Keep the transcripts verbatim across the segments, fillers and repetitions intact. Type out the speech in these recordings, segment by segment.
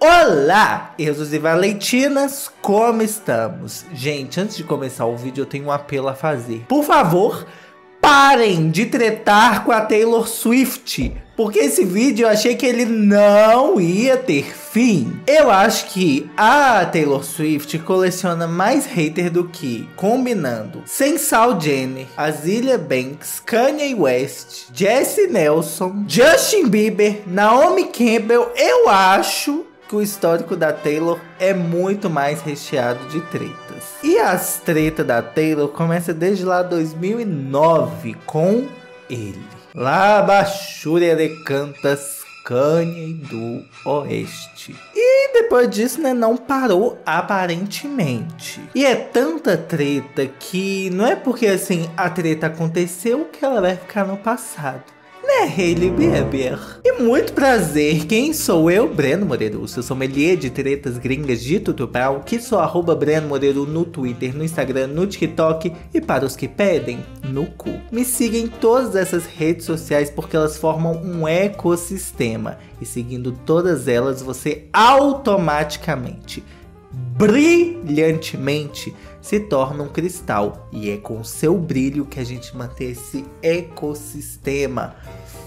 Olá, Esos e Valentinas, como estamos? Gente, antes de começar o vídeo eu tenho um apelo a fazer. Por favor, parem de tretar com a Taylor Swift, porque esse vídeo eu achei que ele não ia ter fim. Eu acho que a Taylor Swift coleciona mais hater do que, combinando, Sensal Jenner, Azealia Banks, Kanye West, Jessie Nelson, Justin Bieber, Naomi Campbell. Eu acho que o histórico da Taylor é muito mais recheado de tretas. E as tretas da Taylor começam desde lá dois mil e nove com ele. La Bachúria de Cantas, Kanye do Oeste. E depois disso, né, não parou aparentemente. E é tanta treta que não é porque assim a treta aconteceu que ela vai ficar no passado. Né, Hailey Bieber? E muito prazer, quem sou eu? Breno Moreiro, seu sommelier de tretas gringas de tutorial, que sou arroba Breno Moreiro no Twitter, no Instagram, no TikTok e para os que pedem, no cu. Me siga em todas essas redes sociais porque elas formam um ecossistema e seguindo todas elas você automaticamente, brilhantemente, se torna um cristal. E é com o seu brilho que a gente mantém esse ecossistema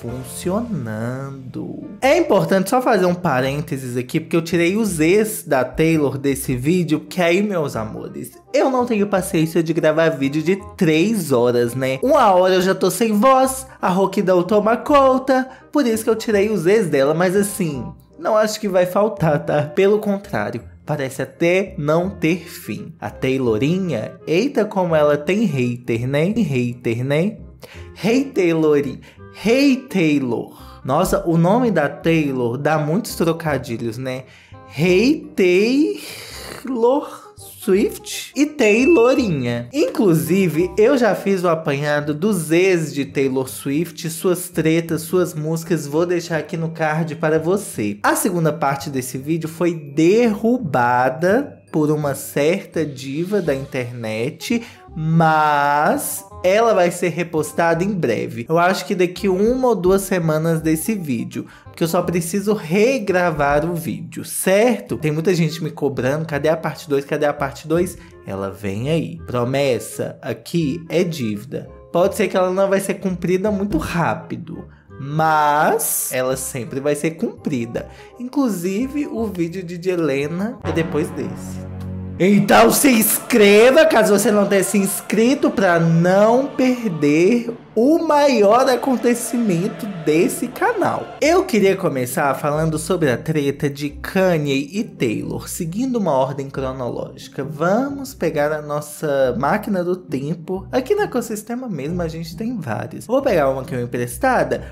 funcionando. É importante só fazer um parênteses aqui, porque eu tirei os ex da Taylor desse vídeo, que aí, meus amores, eu não tenho paciência de gravar vídeo de três horas, né? Uma hora eu já tô sem voz, a rouquidão toma conta, por isso que eu tirei os ex dela, mas assim, não acho que vai faltar, tá? Pelo contrário, parece até não ter fim. A Taylorinha, eita como ela tem hater, né? Hater, né? Hey Taylorinha, Hey Taylor. Nossa, o nome da Taylor dá muitos trocadilhos, né? Hey Taylor Swift e Taylorinha. Inclusive, eu já fiz o apanhado dos ex de Taylor Swift, suas tretas, suas músicas, vou deixar aqui no card para você. A segunda parte desse vídeo foi derrubada por uma certa diva da internet, mas ela vai ser repostada em breve. Eu acho que daqui uma ou duas semanas desse vídeo, porque eu só preciso regravar o vídeo, certo? Tem muita gente me cobrando, cadê a parte dois, cadê a parte dois? Ela vem aí. Promessa aqui é dívida. Pode ser que ela não vai ser cumprida muito rápido, mas ela sempre vai ser cumprida. Inclusive o vídeo de Helena é depois desse. Então se inscreva caso você não tenha se inscrito para não perder o maior acontecimento desse canal. Eu queria começar falando sobre a treta de Kanye e Taylor, seguindo uma ordem cronológica. Vamos pegar a nossa máquina do tempo. Aqui no ecossistema mesmo a gente tem várias. Vou pegar uma que é emprestada.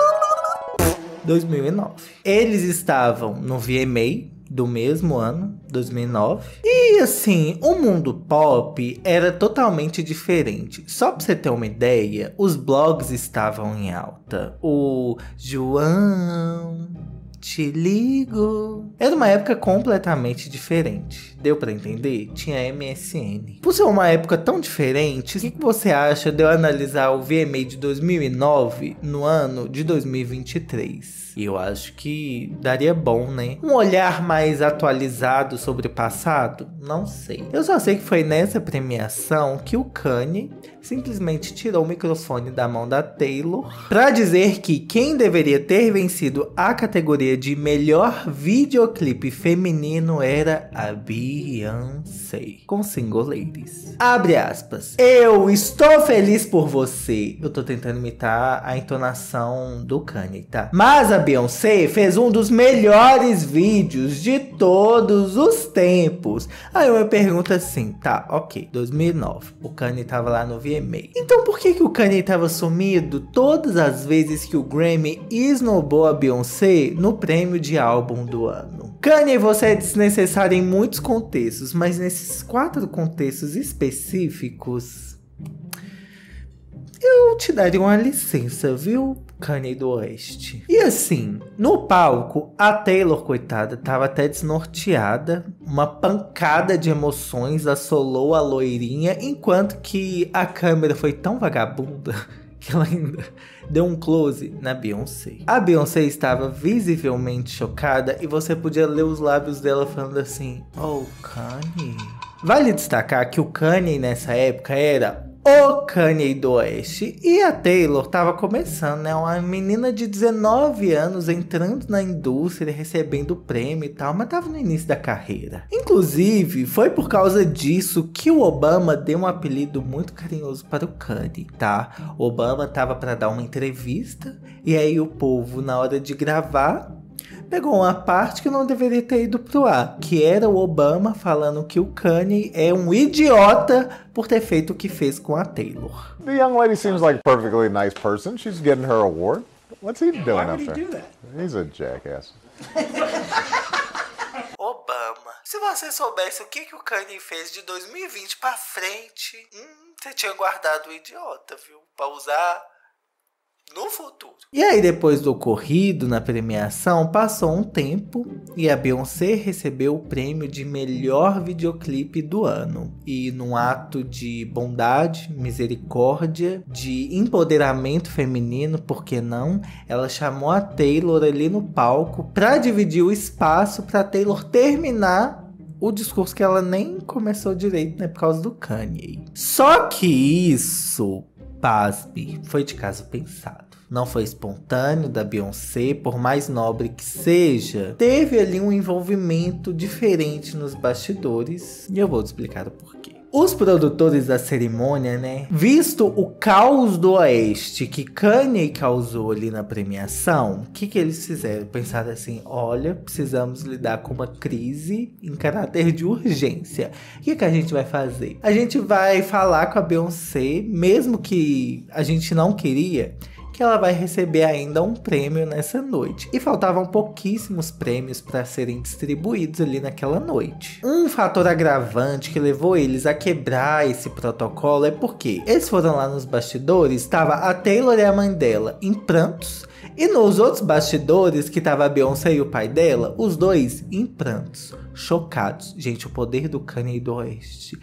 dois mil e nove. Eles estavam no V M A do mesmo ano, dois mil e nove. E assim, o mundo pop era totalmente diferente. Só pra você ter uma ideia, os blogs estavam em alta. O João, te ligo. Era uma época completamente diferente. Deu pra entender? Tinha M S N. Por ser uma época tão diferente, o que, que você acha de eu analisar o V M A de dois mil e nove no ano de dois mil e vinte e três? E eu acho que daria bom, né? Um olhar mais atualizado sobre o passado? Não sei. Eu só sei que foi nessa premiação que o Kanye simplesmente tirou o microfone da mão da Taylor pra dizer que quem deveria ter vencido a categoria de melhor videoclipe feminino era a Beyoncé, com Single Ladies. Abre aspas. Eu estou feliz por você. Eu tô tentando imitar a entonação do Kanye, tá? Mas a Beyoncé fez um dos melhores vídeos de todos os tempos. Aí eu me pergunto assim, tá, ok, dois mil e nove, o Kanye tava lá no V M A. Então por que que o Kanye tava sumido todas as vezes que o Grammy esnobou a Beyoncé no prêmio de álbum do ano? Kanye, você é desnecessário em muitos contextos, mas nesses quatro contextos específicos, eu te daria uma licença, viu, Kanye do Oeste? E assim, no palco, a Taylor, coitada, tava até desnorteada. Uma pancada de emoções assolou a loirinha, enquanto que a câmera foi tão vagabunda que ela ainda deu um close na Beyoncé. A Beyoncé estava visivelmente chocada e você podia ler os lábios dela falando assim: oh, Kanye. Vale destacar que o Kanye nessa época era o Kanye do Oeste. E a Taylor tava começando, né? Uma menina de dezenove anos entrando na indústria, recebendo prêmio e tal, mas tava no início da carreira. Inclusive, foi por causa disso que o Obama deu um apelido muito carinhoso para o Kanye, tá? O Obama tava para dar uma entrevista e aí o povo, na hora de gravar, pegou uma parte que não deveria ter ido pro ar, que era o Obama falando que o Kanye é um idiota por ter feito o que fez com a Taylor. The young lady seems like a perfectly nice person. She's getting her award. What's he doing Why up would he there? do that? He's a jackass. Obama, se você soubesse o que, que o Kanye fez de dois mil e vinte pra frente, hum, você tinha guardado o idiota, viu? Pra usar no futuro. E aí, depois do ocorrido na premiação, passou um tempo e a Beyoncé recebeu o prêmio de melhor videoclipe do ano. E num ato de bondade, misericórdia, de empoderamento feminino, por que não? Ela chamou a Taylor ali no palco pra dividir o espaço pra Taylor terminar o discurso que ela nem começou direito, né, por causa do Kanye. Só que isso, pasme, foi de caso pensado. Não foi espontâneo da Beyoncé, por mais nobre que seja. Teve ali um envolvimento diferente nos bastidores e eu vou te explicar o porquê. Os produtores da cerimônia, né, visto o caos do Oeste que Kanye causou ali na premiação, o que que eles fizeram? Pensaram assim: olha, precisamos lidar com uma crise em caráter de urgência. O que que a gente vai fazer? A gente vai falar com a Beyoncé, mesmo que a gente não queria, que ela vai receber ainda um prêmio nessa noite. E faltavam pouquíssimos prêmios para serem distribuídos ali naquela noite. Um fator agravante que levou eles a quebrar esse protocolo é porque eles foram lá nos bastidores, estava a Taylor e a mãe dela em prantos, e nos outros bastidores, que tava a Beyoncé e o pai dela, os dois em prantos, chocados. Gente, o poder do Kanye do Oeste.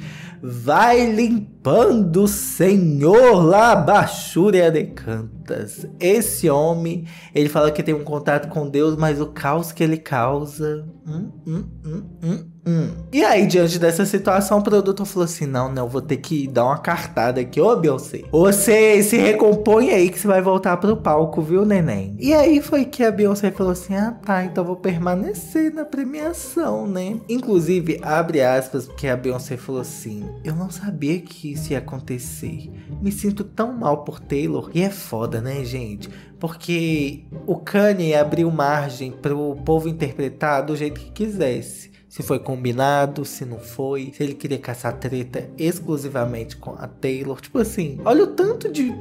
Vai limpando, Senhor, lá Bachúria de Cantas. Esse homem, ele fala que tem um contato com Deus, mas o caos que ele causa... Hum, hum, hum, hum, hum. E aí, diante dessa situação, o produtor falou assim: não, não, vou ter que dar uma cartada aqui. Ô, Beyoncé, você se recompõe aí que você vai voltar pro palco, viu, neném? E aí foi que a Beyoncé falou assim: ah, tá, então vou permanecer na premiação, né? Inclusive, abre aspas, porque a Beyoncé falou assim: eu não sabia que isso ia acontecer. Me sinto tão mal por Taylor. E é foda, né, gente? Porque o Kanye abriu margem pro povo interpretar do jeito que quisesse. Se foi combinado, se não foi, se ele queria caçar treta exclusivamente com a Taylor. Tipo assim, olha o tanto de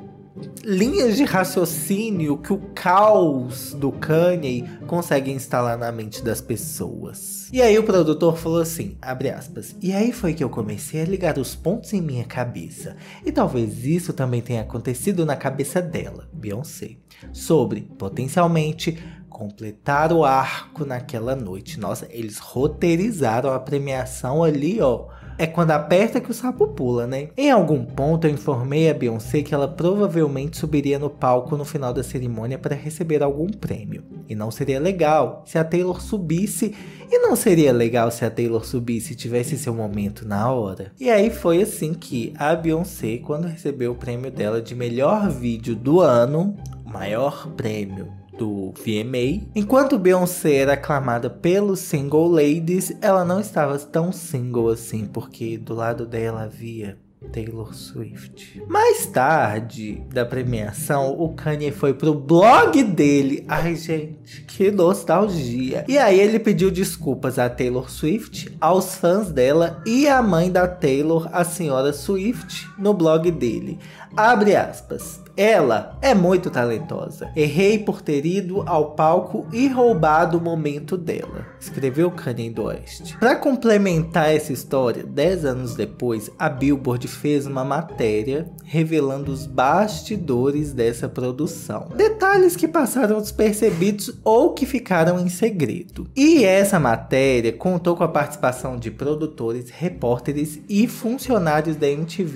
linhas de raciocínio que o caos do Kanye consegue instalar na mente das pessoas. E aí o produtor falou assim, abre aspas, e aí foi que eu comecei a ligar os pontos em minha cabeça. E talvez isso também tenha acontecido na cabeça dela, Beyoncé, sobre, potencialmente, completar o arco naquela noite. Nossa, eles roteirizaram a premiação ali, ó. É quando aperta que o sapo pula, né? Em algum ponto eu informei a Beyoncé que ela provavelmente subiria no palco no final da cerimônia para receber algum prêmio. E não seria legal se a Taylor subisse. E não seria legal se a Taylor subisse e tivesse seu momento na hora. E aí foi assim que a Beyoncé, quando recebeu o prêmio dela de melhor vídeo do ano, o maior prêmio do V M A. Enquanto Beyoncé era aclamada pelos single ladies, ela não estava tão single assim, porque do lado dela havia Taylor Swift. Mais tarde da premiação, o Kanye foi pro blog dele. Ai, gente, que nostalgia. E aí ele pediu desculpas a Taylor Swift, aos fãs dela e à mãe da Taylor, a senhora Swift, no blog dele. Abre aspas. Ela é muito talentosa. Errei por ter ido ao palco e roubado o momento dela, escreveu Kanye do Oeste. Para complementar essa história, dez anos depois, a Billboard fez uma matéria revelando os bastidores dessa produção. Detalhes que passaram despercebidos ou que ficaram em segredo. E essa matéria contou com a participação de produtores, repórteres e funcionários da M T V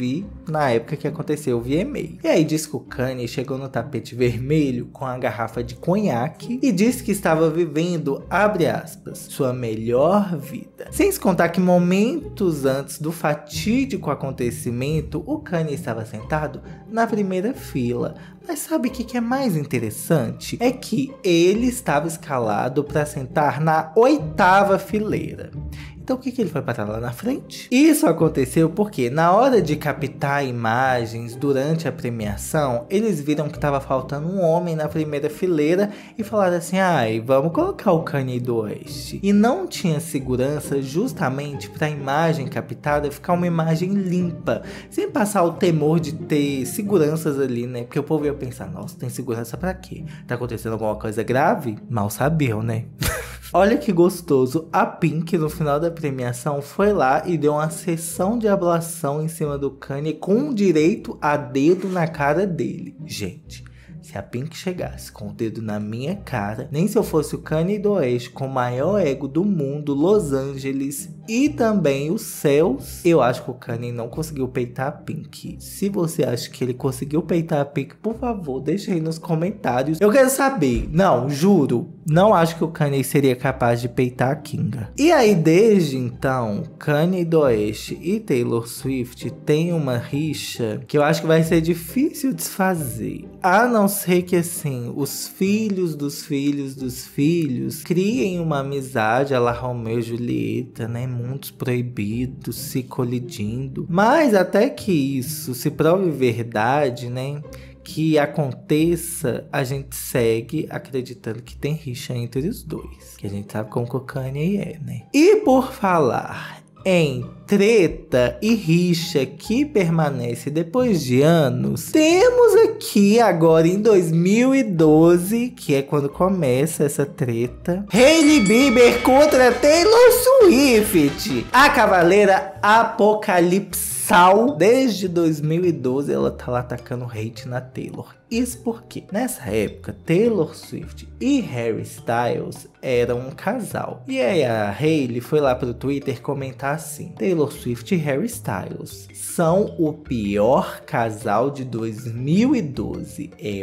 na época que aconteceu via e-mail. E aí diz que o Kanye chegou no tapete vermelho com a garrafa de conhaque e disse que estava vivendo, abre aspas, sua melhor vida. Sem se contar que momentos antes do fatídico acontecimento, o Kanye estava sentado na primeira fila. Mas sabe o que, que é mais interessante? É que ele estava escalado para sentar na oitava fileira. Então o que, que ele foi parar lá na frente? Isso aconteceu porque na hora de captar imagens durante a premiação, eles viram que estava faltando um homem na primeira fileira e falaram assim, ai, vamos colocar o Kanye do Oeste. E não tinha segurança justamente para a imagem captada ficar uma imagem limpa, sem passar o temor de ter seguranças ali, né? Porque o povo ia pensar, nossa, tem segurança pra quê? Tá acontecendo alguma coisa grave? Mal sabiam, né? Olha que gostoso, a Pink no final da premiação foi lá e deu uma sessão de ablação em cima do Kanye com direito a dedo na cara dele. Gente, se a Pink chegasse com o dedo na minha cara, nem se eu fosse o Kanye do Oeste com o maior ego do mundo, Los Angeles e também os céus, eu acho que o Kanye não conseguiu peitar a Pink. Se você acha que ele conseguiu peitar a Pink, por favor, deixa aí nos comentários. Eu quero saber. Não, juro, não acho que o Kanye seria capaz de peitar a Kinga. E aí, desde então, Kanye do Oeste e Taylor Swift têm uma rixa que eu acho que vai ser difícil desfazer. A não ser que, assim, os filhos dos filhos dos filhos criem uma amizade a la Romeu e Julieta, né? Mundos proibidos, se colidindo. Mas até que isso se prove verdade, né? Que aconteça, a gente segue acreditando que tem rixa entre os dois. Que a gente sabe como que o Kanye é, né? E por falar em treta e rixa que permanece depois de anos, temos aqui agora em dois mil e doze, que é quando começa essa treta, Hailey Bieber contra Taylor Swift, a cavaleira apocalipsal. Desde dois mil e doze ela tá lá atacando hate na Taylor. Isso porque nessa época Taylor Swift e Harry Styles eram um casal. E aí a Hailey foi lá pro Twitter comentar assim: Taylor Swift e Harry Styles são o pior casal de dois mil e doze. É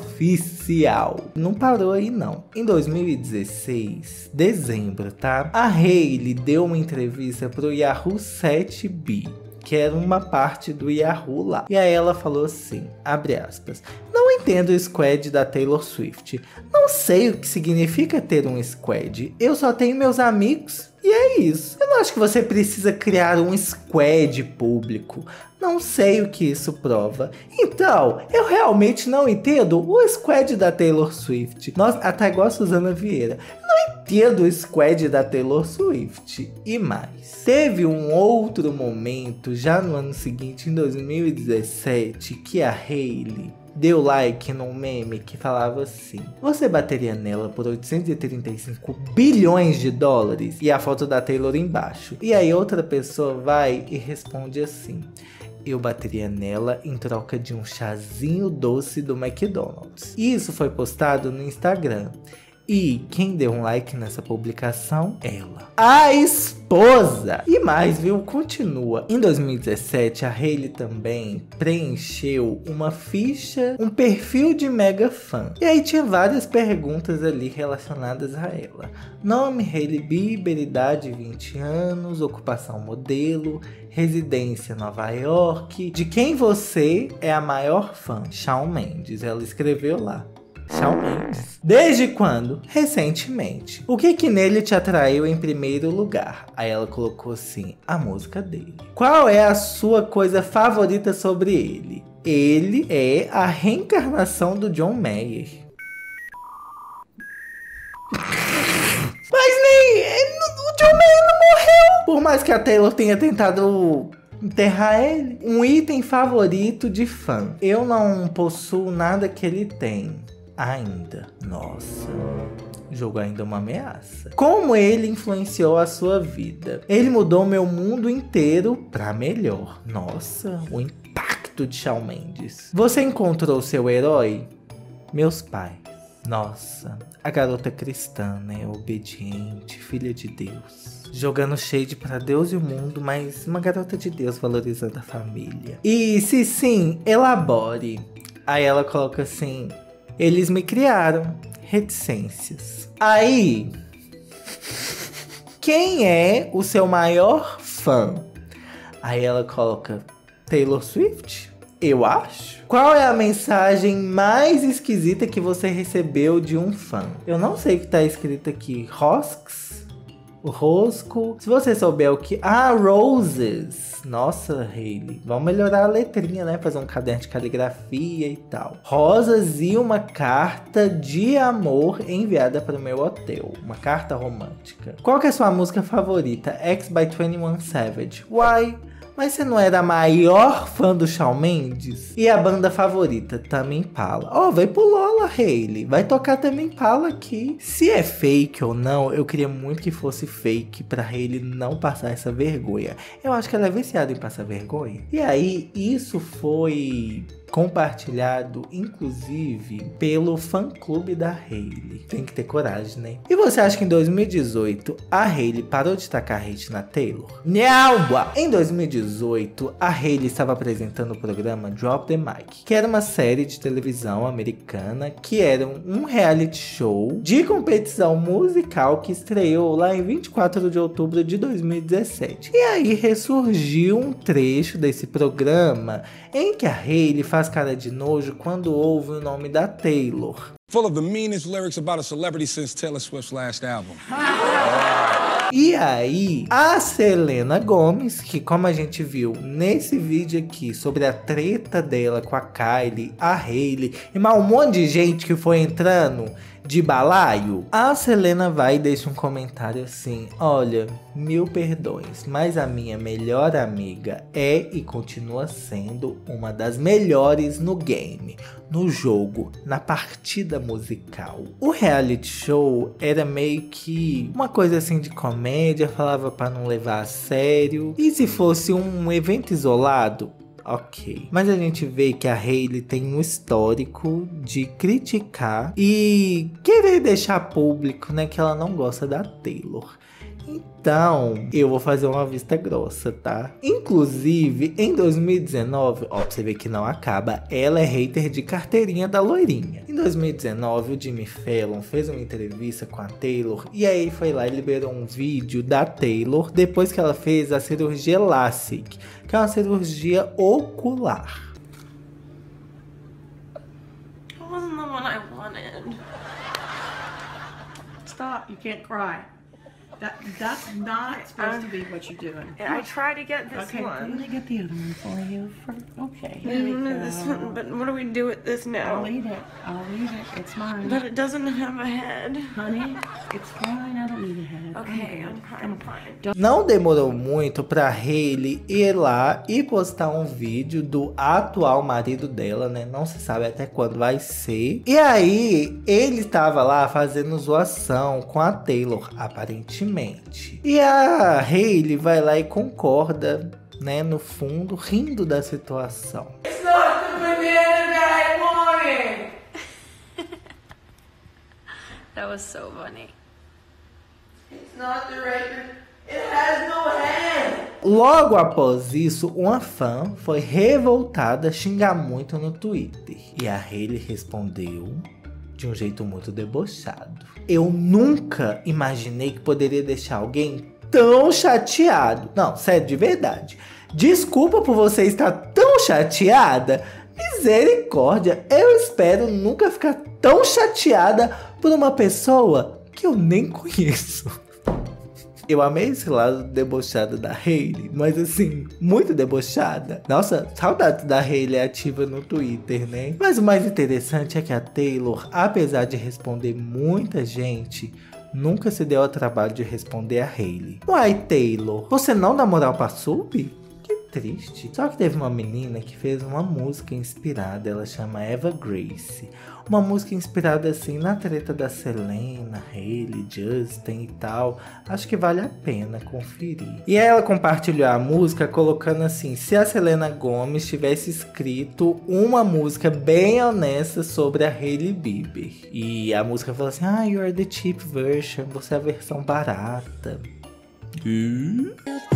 oficial. Não parou aí não. Em dois mil e dezesseis, dezembro, tá? A Hailey deu uma entrevista pro Yahoo sete B, que era uma parte do Yahoo lá. E aí ela falou assim, abre aspas, não entendo o squad da Taylor Swift. Não sei o que significa ter um squad. Eu só tenho meus amigos e é isso. Eu não acho que você precisa criar um squad público. Não sei o que isso prova. Então, eu realmente não entendo o squad da Taylor Swift. Nossa, até igual a Suzana Vieira. Não entendo o squad da Taylor Swift. E mais. Teve um outro momento, já no ano seguinte, em dois mil e dezessete, que a Hailey deu like num meme que falava assim: você bateria nela por oitocentos e trinta e cinco bilhões de dólares? E a foto da Taylor embaixo. E aí outra pessoa vai e responde assim: eu bateria nela em troca de um chazinho doce do McDonald's. E isso foi postado no Instagram. E quem deu um like nessa publicação? Ela. A esposa! E mais, viu? Continua. Em dois mil e dezessete, a Hailey também preencheu uma ficha, um perfil de mega fã. E aí tinha várias perguntas ali relacionadas a ela. Nome, Hailey Bieber, idade vinte anos, ocupação modelo, residência Nova York. De quem você é a maior fã? Shawn Mendes. Ela escreveu lá. Shawn Mendes. Desde quando? Recentemente. O que que nele te atraiu em primeiro lugar? Aí ela colocou assim, a música dele. Qual é a sua coisa favorita sobre ele? Ele é a reencarnação do John Mayer. Mas nem... o John Mayer não morreu. Por mais que a Taylor tenha tentado enterrar ele. Um item favorito de fã. Eu não possuo nada que ele tem. Ainda. Nossa. O jogo ainda é uma ameaça. Como ele influenciou a sua vida? Ele mudou meu mundo inteiro pra melhor. Nossa, o impacto de Shawn Mendes. Você encontrou seu herói? Meus pais. Nossa, a garota cristã, né? Obediente, filha de Deus. jogando shade pra Deus e o mundo, mas uma garota de Deus valorizando a família. E se sim, elabore. Aí ela coloca assim: eles me criaram, reticências. Aí, quem é o seu maior fã? Aí ela coloca: Taylor Swift? Eu acho. Qual é a mensagem mais esquisita que você recebeu de um fã? Eu não sei o que tá escrito aqui. Rosks? O rosco? Se você souber o que... Ah, roses. Nossa, Hailey. Vamos melhorar a letrinha, né? Fazer um caderno de caligrafia e tal. Rosas e uma carta de amor enviada para o meu hotel. Uma carta romântica. Qual que é a sua música favorita? X by twenty one Savage. Why? Mas você não era a maior fã do Shawn Mendes? E a banda favorita? Tame Impala. Ó, oh, vai pro Lola, Hailey. Vai tocar Tame Impala aqui. Se é fake ou não, eu queria muito que fosse fake pra Hailey não passar essa vergonha. Eu acho que ela é viciada em passar vergonha. E aí, isso foi compartilhado, inclusive, pelo fã-clube da Hailey. Tem que ter coragem, né? E você acha que em dois mil e dezoito, a Hailey parou de tacar hate na Taylor? Não! Em dois mil e dezoito, a Hailey estava apresentando o programa Drop the Mic, que era uma série de televisão americana, que era um reality show de competição musical que estreou lá em vinte e quatro de outubro de dois mil e dezessete. E aí ressurgiu um trecho desse programa em que a Hailey faz cara de nojo quando ouve o nome da Taylor. Full of the meanest lyrics about a celebrity since Taylor Swift's last album. E aí, a Selena Gomez, que como a gente viu nesse vídeo aqui sobre a treta dela com a Kylie, a Hailey e mais um monte de gente que foi entrando de balaio, a Selena vai e deixa um comentário assim: olha, mil perdões, mas a minha melhor amiga é e continua sendo uma das melhores no game, no jogo, na partida musical. O reality show era meio que uma coisa assim de comédia, falava pra não levar a sério. E se fosse um evento isolado, ok. Mas a gente vê que a Hailey tem um histórico de criticar e querer deixar público, né, que ela não gosta da Taylor. Então, eu vou fazer uma vista grossa, tá? Inclusive, em dois mil e dezenove, ó, pra você ver que não acaba, ela é hater de carteirinha da loirinha. Em dois mil e dezenove, o Jimmy Fallon fez uma entrevista com a Taylor e aí foi lá e liberou um vídeo da Taylor depois que ela fez a cirurgia LASIK, que é uma cirurgia ocular. That wasn't the one I wanted. Stop, you can't cry. That, that's not supposed to be what you're doing. I tried to get this Okay, let one. me get the other one for you. For, okay, here I we wanted go. this one, but what do we do with this now? I'll eat it. I'll eat it. It's mine. But it doesn't have a head. Honey, it's fine. I don't need a head. Okay, I'm fine, I'm fine. Não demorou muito pra Hailey ir lá e postar um vídeo do atual marido dela, né? Não se sabe até quando vai ser. E aí, ele estava lá fazendo zoação com a Taylor, aparentemente. E a Hailey vai lá e concorda, né? No fundo, rindo da situação. It's not the banana that I wanted! That was so funny. It's not the record. It has no head! Logo após isso, uma fã foi revoltada a xingar muito no Twitter. E a Hailey respondeu de um jeito muito debochado: eu nunca imaginei que poderia deixar alguém tão chateado. Não, sério, de verdade. Desculpa por você estar tão chateada. Misericórdia, eu espero nunca ficar tão chateada por uma pessoa que eu nem conheço. Eu amei esse lado debochado da Hailey, mas assim, muito debochada. Nossa, saudades da Hailey ativa no Twitter, né? Mas o mais interessante é que a Taylor, apesar de responder muita gente, nunca se deu ao trabalho de responder a Hailey. Uai, Taylor, você não dá moral pra sub? Que triste. Só que teve uma menina que fez uma música inspirada, ela chama Eva Grace. Uma música inspirada assim na treta da Selena, Hailey, Justin e tal. Acho que vale a pena conferir. E aí ela compartilhou a música colocando assim: se a Selena Gomez tivesse escrito uma música bem honesta sobre a Hailey Bieber. E a música fala assim: ah, you are the cheap version, você é a versão barata. E...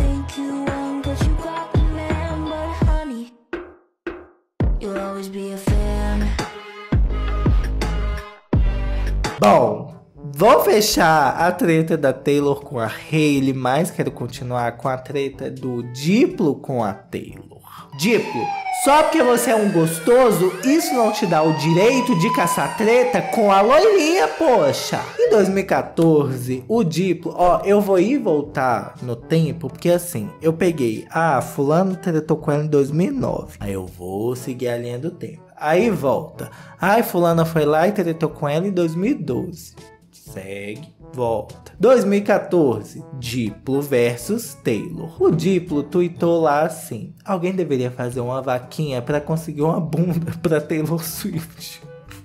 Bom, vou fechar a treta da Taylor com a Hailey, mas quero continuar com a treta do Diplo com a Taylor. Diplo, só porque você é um gostoso, isso não te dá o direito de caçar treta com a loirinha, poxa. Em dois mil e quatorze, o Diplo, ó, eu vou ir e voltar no tempo, porque assim, eu peguei, ah, fulano tretou com ela em dois mil e nove. Aí eu vou seguir a linha do tempo. Aí volta. Ai, fulana foi lá e tretou com ela em dois mil e doze. Segue, volta. dois mil e quatorze, Diplo versus Taylor. O Diplo tweetou lá assim: alguém deveria fazer uma vaquinha pra conseguir uma bunda pra Taylor Swift.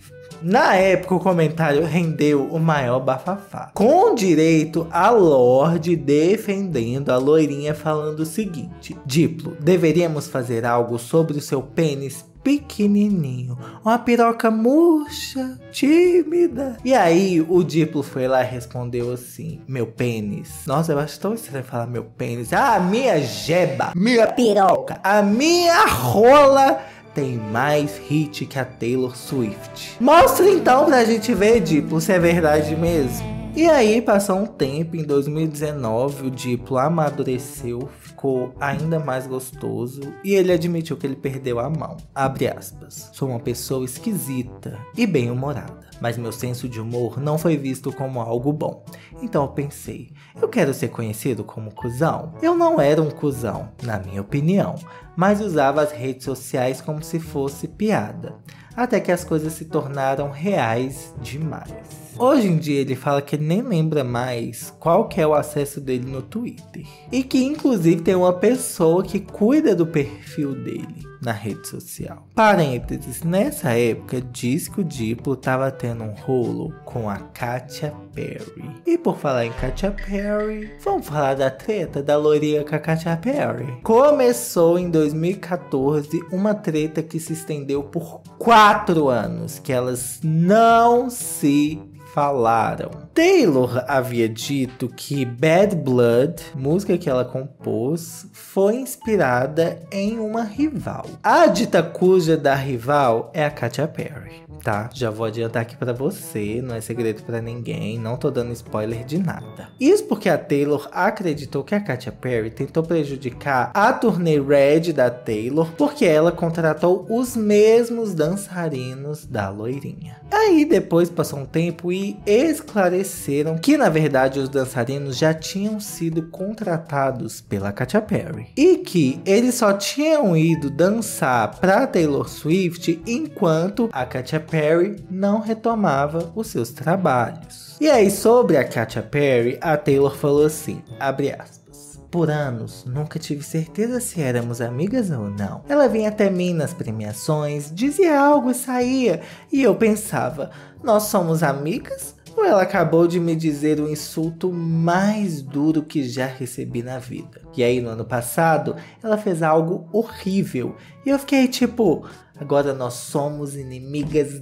Na época, o comentário rendeu o maior bafafá, com direito a Lorde defendendo a loirinha, falando o seguinte: Diplo, deveríamos fazer algo sobre o seu pênis pequenininho, uma piroca murcha, tímida. E aí o Diplo foi lá e respondeu assim: meu pênis. Nossa, eu acho tão estranho falar meu pênis. Ah, minha jeba, minha piroca, a minha rola tem mais hit que a Taylor Swift. Mostra então pra gente ver, Diplo, se é verdade mesmo. E aí passou um tempo, em dois mil e dezenove o Diplo amadureceu, ficou ainda mais gostoso e ele admitiu que ele perdeu a mão. Abre aspas. Sou uma pessoa esquisita e bem-humorada, mas meu senso de humor não foi visto como algo bom. Então eu pensei, eu quero ser conhecido como cuzão? Eu não era um cuzão, na minha opinião, mas usava as redes sociais como se fosse piada. Até que as coisas se tornaram reais demais. Hoje em dia ele fala que ele nem lembra mais qual que é o acesso dele no Twitter. E que inclusive tem uma pessoa que cuida do perfil dele na rede social. Parênteses, nessa época diz que o Diplo tava tendo um rolo com a Katy Perry. E por falar em Katy Perry, vamos falar da treta da loirinha com a Katy Perry. Começou em dois mil e quatorze uma treta que se estendeu por quatro anos, que elas não se falaram. Taylor havia dito que Bad Blood, música que ela compôs, foi inspirada em uma rival. A dita cuja da rival é a Katy Perry, tá? Já vou adiantar aqui pra você, não é segredo pra ninguém, não tô dando spoiler de nada. Isso porque a Taylor acreditou que a Katy Perry tentou prejudicar a turnê Red da Taylor, porque ela contratou os mesmos dançarinos da loirinha. Aí depois passou um tempo e esclareceram que na verdade os dançarinos já tinham sido contratados pela Katy Perry e que eles só tinham ido dançar pra Taylor Swift enquanto a Katy Perry não retomava os seus trabalhos. E aí sobre a Katy Perry, a Taylor falou assim, abre aspas: por anos, nunca tive certeza se éramos amigas ou não. Ela vinha até mim nas premiações, dizia algo e saía, e eu pensava, nós somos amigas? Ou ela acabou de me dizer o insulto mais duro que já recebi na vida? E aí no ano passado, ela fez algo horrível, e eu fiquei tipo, agora nós somos inimigas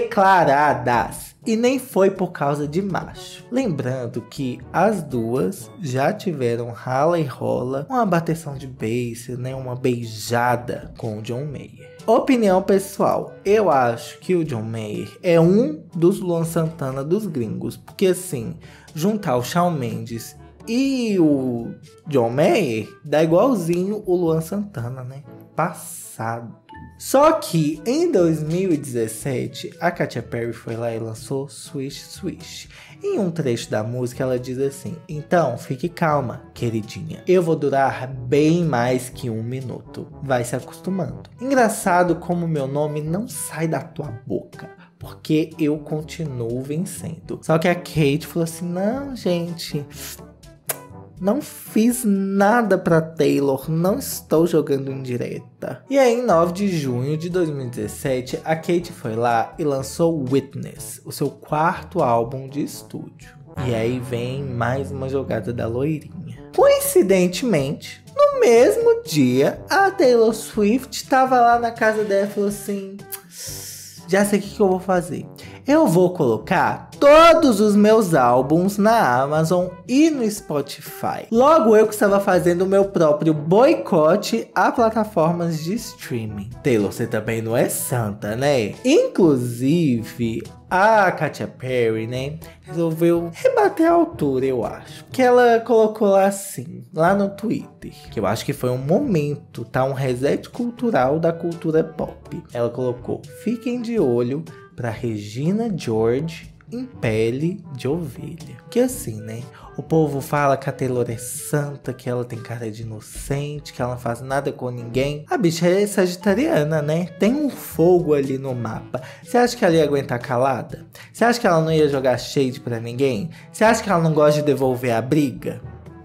declaradas. E nem foi por causa de macho. Lembrando que as duas já tiveram rala e rola, uma bateção de beijo, né, uma beijada com o John Mayer. Opinião pessoal, eu acho que o John Mayer é um dos Luan Santana dos gringos. Porque assim, juntar o Shawn Mendes e o John Mayer dá igualzinho o Luan Santana, né? Passado. Só que em dois mil e dezessete, a Katy Perry foi lá e lançou Swish Swish. Em um trecho da música ela diz assim: então fique calma, queridinha, eu vou durar bem mais que um minuto, vai se acostumando. Engraçado como meu nome não sai da tua boca, porque eu continuo vencendo. Só que a Kate falou assim, não gente, não fiz nada pra Taylor, não estou jogando indireta. E aí, em nove de junho de dois mil e dezessete, a Kate foi lá e lançou Witness, o seu quarto álbum de estúdio. E aí vem mais uma jogada da loirinha. Coincidentemente, no mesmo dia, a Taylor Swift estava lá na casa dela e falou assim, já sei o que, que eu vou fazer. eu vou colocar todos os meus álbuns na Amazon e no Spotify. Logo eu que estava fazendo o meu próprio boicote a plataformas de streaming. Taylor, você também não é santa, né? Inclusive, a Katy Perry, né, resolveu rebater a altura, eu acho. Que ela colocou lá assim, lá no Twitter, que eu acho que foi um momento, tá? Um reset cultural da cultura pop. Ela colocou: fiquem de olho pra Regina George em pele de ovelha. Que assim, né? O povo fala que a Taylor é santa, que ela tem cara de inocente, que ela não faz nada com ninguém. A bicha é sagitariana, né? Tem um fogo ali no mapa. Você acha que ela ia aguentar calada? Você acha que ela não ia jogar shade pra ninguém? Você acha que ela não gosta de devolver a briga?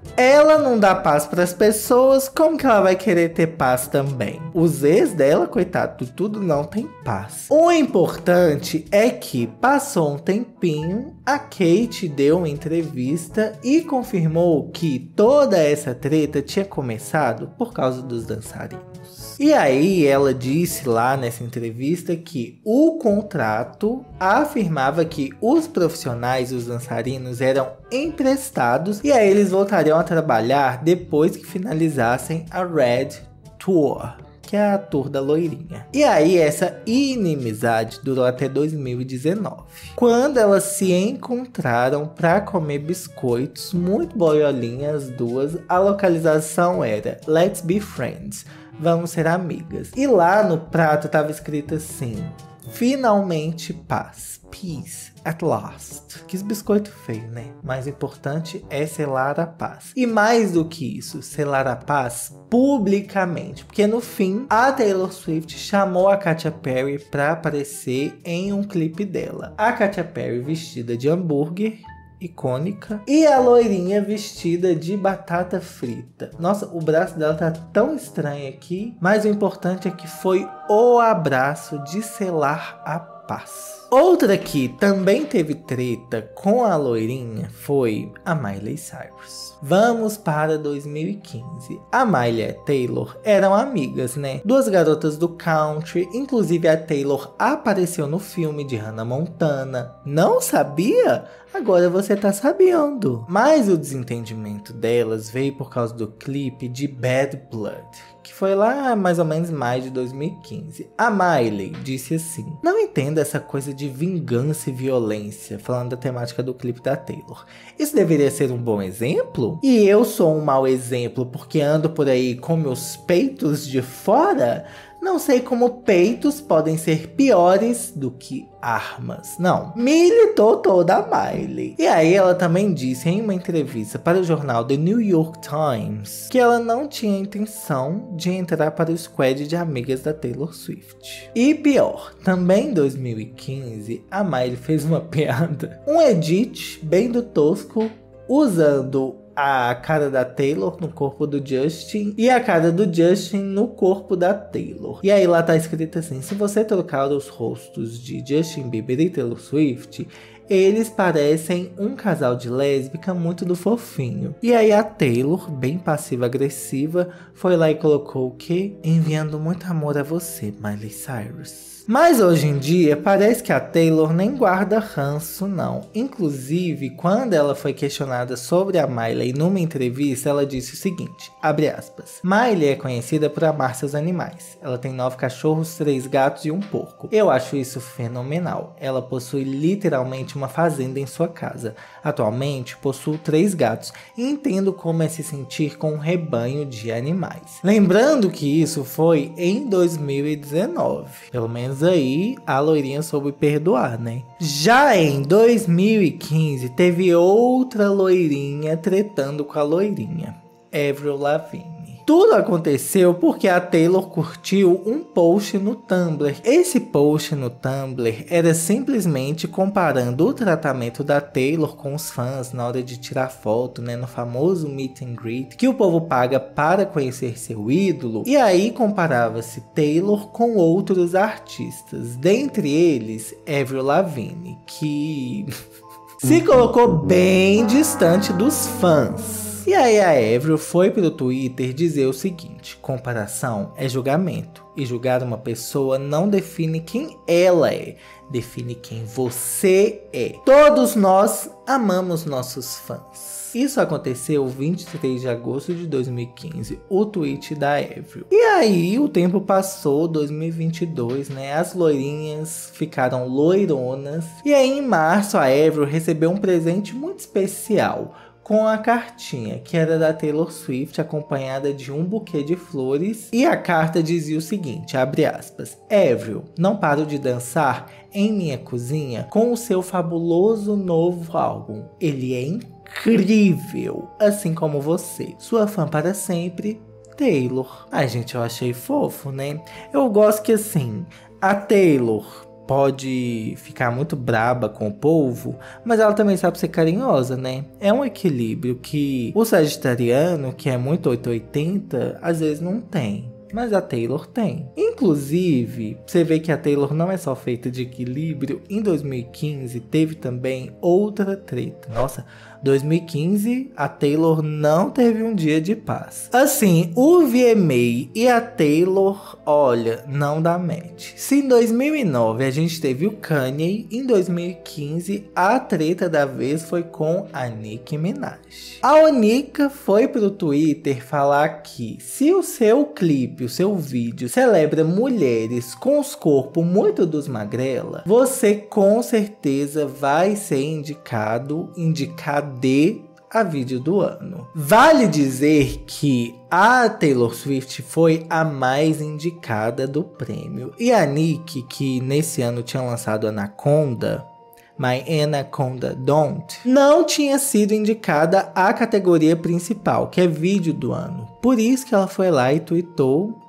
Ela não dá paz pras pessoas, como que ela vai querer ter paz também? Os ex dela, coitado, tudo não tem paz. O importante é que passou um tempinho, a Kate deu uma entrevista e confirmou que toda essa treta tinha começado por causa dos dançarinos. E aí ela disse lá nessa entrevista que o contrato afirmava que os profissionais, os dançarinos, eram emprestados e aí eles voltariam a trabalhar depois que finalizassem a Red Tour, que é a tour da loirinha. E aí essa inimizade durou até dois mil e dezenove, quando elas se encontraram para comer biscoitos, muito boiolinhas as duas. A localização era Let's Be Friends, vamos ser amigas. E lá no prato tava escrito assim: finalmente paz, peace at last. Que biscoito feio, né? Mais importante é selar a paz. E mais do que isso, selar a paz publicamente. Porque no fim, a Taylor Swift chamou a Katy Perry pra aparecer em um clipe dela. A Katy Perry vestida de hambúrguer, icônica, e a loirinha vestida de batata frita. Nossa, o braço dela tá tão estranho aqui, mas o importante é que foi o abraço de selar a paz. Outra que também teve treta com a loirinha foi a Miley Cyrus. Vamos para dois mil e quinze. A Miley e a Taylor eram amigas, né? Duas garotas do country. Inclusive a Taylor apareceu no filme de Hannah Montana. Não sabia? Agora você tá sabendo. Mas o desentendimento delas veio por causa do clipe de Bad Blood, que foi lá mais ou menos mais de dois mil e quinze. A Miley disse assim: não entendo essa coisa de vingança e violência, falando da temática do clipe da Taylor. Isso deveria ser um bom exemplo? E eu sou um mau exemplo porque ando por aí com meus peitos de fora? Não sei como peitos podem ser piores do que armas. Não, militou toda a Miley. E aí ela também disse em uma entrevista para o jornal The New York Times que ela não tinha intenção de entrar para o squad de amigas da Taylor Swift. E pior, também em dois mil e quinze, a Miley fez uma piada, um edit bem do tosco, usando a cara da Taylor no corpo do Justin e a cara do Justin no corpo da Taylor. E aí lá tá escrito assim: se você trocar os rostos de Justin Bieber e Taylor Swift, eles parecem um casal de lésbica muito do fofinho. E aí a Taylor, bem passiva-agressiva, foi lá e colocou o quê? Enviando muito amor a você, Miley Cyrus. Mas hoje em dia, parece que a Taylor nem guarda ranço, não. Inclusive, quando ela foi questionada sobre a Miley numa entrevista, ela disse o seguinte, abre aspas: Miley é conhecida por amar seus animais. Ela tem nove cachorros, três gatos e um porco. Eu acho isso fenomenal. Ela possui literalmente uma fazenda em sua casa. Atualmente, possuo três gatos e entendo como é se sentir com um rebanho de animais. Lembrando que isso foi em dois mil e dezenove. Pelo menos aí a loirinha soube perdoar, né? Já em dois mil e quinze teve outra loirinha tretando com a loirinha, Avril Lavigne. Tudo aconteceu porque a Taylor curtiu um post no Tumblr. Esse post no Tumblr era simplesmente comparando o tratamento da Taylor com os fãs na hora de tirar foto, né, no famoso meet and greet, que o povo paga para conhecer seu ídolo. E aí comparava-se Taylor com outros artistas, dentre eles Avril Lavigne, que se colocou bem distante dos fãs. E aí a Avril foi pro Twitter dizer o seguinte: comparação é julgamento, e julgar uma pessoa não define quem ela é, define quem você é. Todos nós amamos nossos fãs. Isso aconteceu vinte e três de agosto de dois mil e quinze, o tweet da Avril. E aí o tempo passou, dois mil e vinte e dois, né? As loirinhas ficaram loironas. E aí em março a Avril recebeu um presente muito especial, com a cartinha, que era da Taylor Swift, acompanhada de um buquê de flores. E a carta dizia o seguinte, abre aspas: Avril, não paro de dançar em minha cozinha com o seu fabuloso novo álbum. Ele é incrível, assim como você. Sua fã para sempre, Taylor. Ai, gente, eu achei fofo, né? Eu gosto que, assim, a Taylor pode ficar muito braba com o povo, mas ela também sabe ser carinhosa, né? É um equilíbrio que o sagitariano, que é muito oitocentos e oitenta, às vezes não tem. Mas a Taylor tem. Inclusive, você vê que a Taylor não é só feita de equilíbrio. Em dois mil e quinze teve também outra treta. Nossa, dois mil e quinze a Taylor não teve um dia de paz. Assim, o V M A e a Taylor, olha, não dá match. Se em dois mil e nove a gente teve o Kanye, em dois mil e quinze a treta da vez foi com a Nicki Minaj. A Onika foi pro Twitter falar que se o seu clipe, o seu vídeo celebra mulheres com os corpos muito dos magrela, você com certeza vai ser indicado, indicade a vídeo do ano. Vale dizer que a Taylor Swift foi a mais indicada do prêmio. E a Nicki, que nesse ano tinha lançado Anaconda, My Anaconda Don't, não tinha sido indicada à categoria principal, que é vídeo do ano. Por isso que ela foi lá e tweetou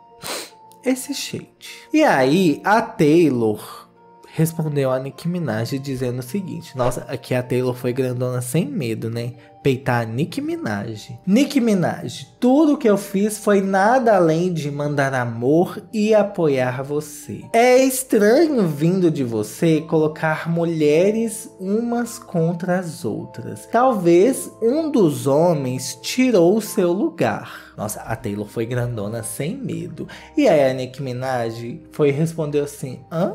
esse shade. E aí a Taylor respondeu a Nicki Minaj dizendo o seguinte: nossa, aqui a Taylor foi grandona sem medo, né? Peitar a Nicki Minaj. Nicki Minaj, tudo que eu fiz foi nada além de mandar amor e apoiar você. É estranho vindo de você colocar mulheres umas contra as outras. Talvez um dos homens tirou o seu lugar. Nossa, a Taylor foi grandona sem medo. E aí a Nicki Minaj foi responder assim: hã?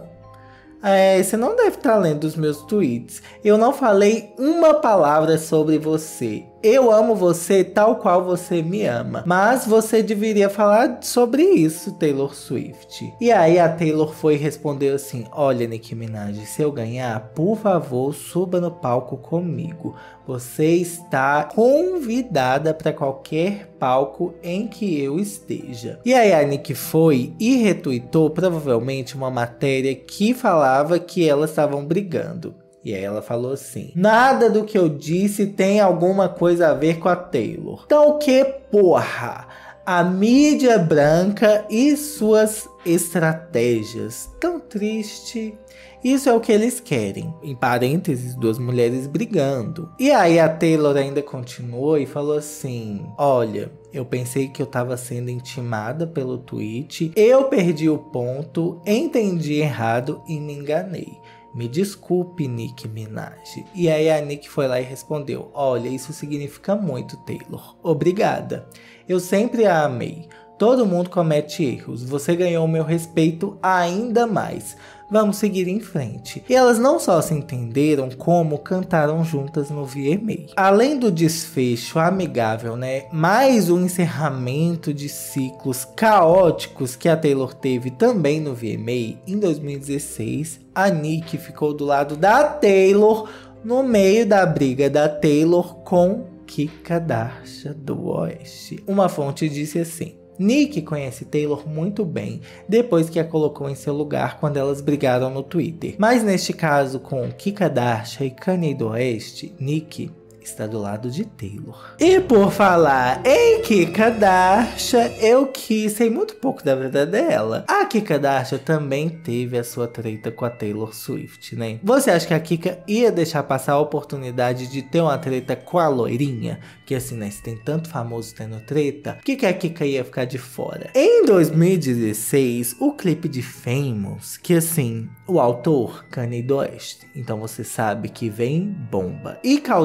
É, você não deve estar lendo os meus tweets. Eu não falei uma palavra sobre você. Eu amo você tal qual você me ama. Mas você deveria falar sobre isso, Taylor Swift. E aí a Taylor foi responder assim: olha, Nicki Minaj, se eu ganhar, por favor, suba no palco comigo. Você está convidada para qualquer palco em que eu esteja. E aí a Nicki foi e retweetou provavelmente uma matéria que falava que elas estavam brigando. E aí ela falou assim: nada do que eu disse tem alguma coisa a ver com a Taylor. Então o que, porra? A mídia branca e suas estratégias. Tão triste. Isso é o que eles querem. Em parênteses, duas mulheres brigando. E aí a Taylor ainda continuou e falou assim: olha, eu pensei que eu tava sendo intimada pelo tweet. Eu perdi o ponto, entendi errado e me enganei. Me desculpe, Nicki Minaj. E aí a Nicki foi lá e respondeu: olha, isso significa muito, Taylor. Obrigada. Eu sempre a amei. Todo mundo comete erros. Você ganhou meu respeito ainda mais. Vamos seguir em frente. E elas não só se entenderam, como cantaram juntas no V M A. Além do desfecho amigável, né? Mais um encerramento de ciclos caóticos que a Taylor teve também no V M A. Em dois mil e dezesseis, a Nicki ficou do lado da Taylor no meio da briga da Taylor com Kim Kardashian do Oeste. Uma fonte disse assim: Nicki conhece Taylor muito bem, depois que a colocou em seu lugar quando elas brigaram no Twitter. Mas neste caso, com Kim Kardashian e Kanye do Oeste, Nicki está do lado de Taylor. E por falar em Kim Kardashian, eu que sei muito pouco da vida dela. A Kim Kardashian também teve a sua treta com a Taylor Swift, né? Você acha que a Kika ia deixar passar a oportunidade de ter uma treta com a loirinha? Que assim, né, se tem tanto famoso tendo treta, por que, que a Kika ia ficar de fora? Em dois mil e dezesseis, o clipe de Famous, que assim, o autor, Kanye do Oeste, então você sabe que vem bomba, e causou um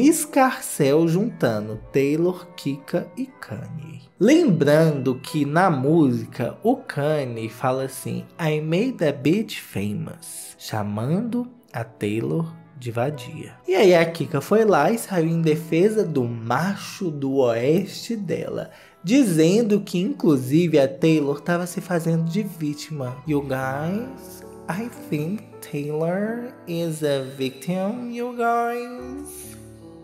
escarcéu juntando Taylor, Kika e Kanye. Lembrando que na música o Kanye fala assim: I made a bitch famous, chamando a Taylor de vadia. E aí a Kika foi lá e saiu em defesa do macho do oeste dela, dizendo que inclusive a Taylor estava se fazendo de vítima. You guys, I think Taylor is a victim, you guys.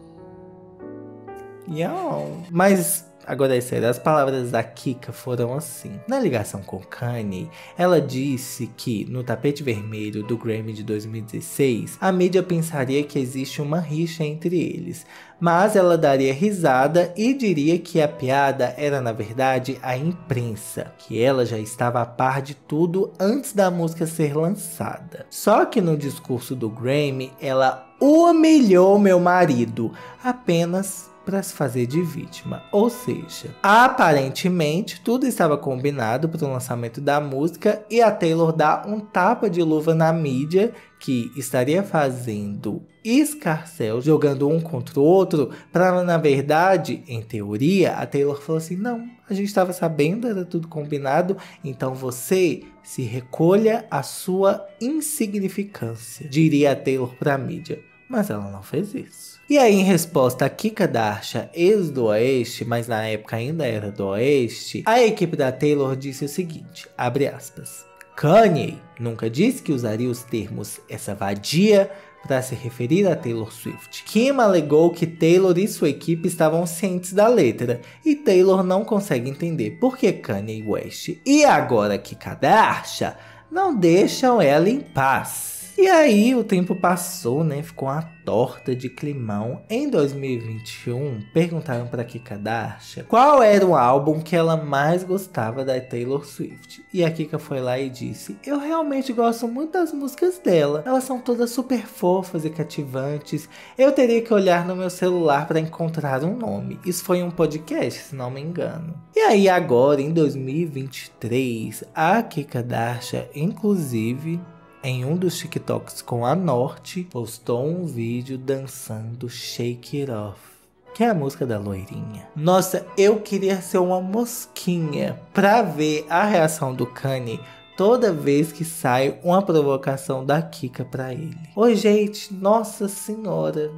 Yeah. Mas agora é sério, as palavras da Kika foram assim. Na ligação com Kanye, ela disse que no tapete vermelho do Grammy de dois mil e dezesseis, a mídia pensaria que existe uma rixa entre eles, mas ela daria risada e diria que a piada era na verdade a imprensa, que ela já estava a par de tudo antes da música ser lançada. Só que no discurso do Grammy, ela humilhou meu marido, apenas para se fazer de vítima. Ou seja, aparentemente tudo estava combinado para o lançamento da música e a Taylor dá um tapa de luva na mídia que estaria fazendo escarcéu, jogando um contra o outro, para na verdade, em teoria, a Taylor falou assim: não, a gente estava sabendo, era tudo combinado, então você se recolha a sua insignificância, diria a Taylor para a mídia. Mas ela não fez isso. E aí, em resposta a Kika Kardashian, ex do Oeste, mas na época ainda era do Oeste, a equipe da Taylor disse o seguinte, abre aspas: Kanye nunca disse que usaria os termos essa vadia para se referir a Taylor Swift. Kim alegou que Taylor e sua equipe estavam cientes da letra, e Taylor não consegue entender por que Kanye West e agora Kika Kardashian não deixam ela em paz. E aí o tempo passou, né? Ficou uma torta de climão. Em dois mil e vinte e um, perguntaram para Kika Kardashian qual era o álbum que ela mais gostava da Taylor Swift. E a Kika foi lá e disse: eu realmente gosto muito das músicas dela. Elas são todas super fofas e cativantes. Eu teria que olhar no meu celular para encontrar um nome. Isso foi um podcast, se não me engano. E aí agora, em dois mil e vinte e três, a Kika Kardashian, inclusive, em um dos TikToks com a Norte, postou um vídeo dançando Shake It Off, que é a música da loirinha. Nossa, eu queria ser uma mosquinha pra ver a reação do Kanye toda vez que sai uma provocação da Kika pra ele. Oi, gente, nossa senhora.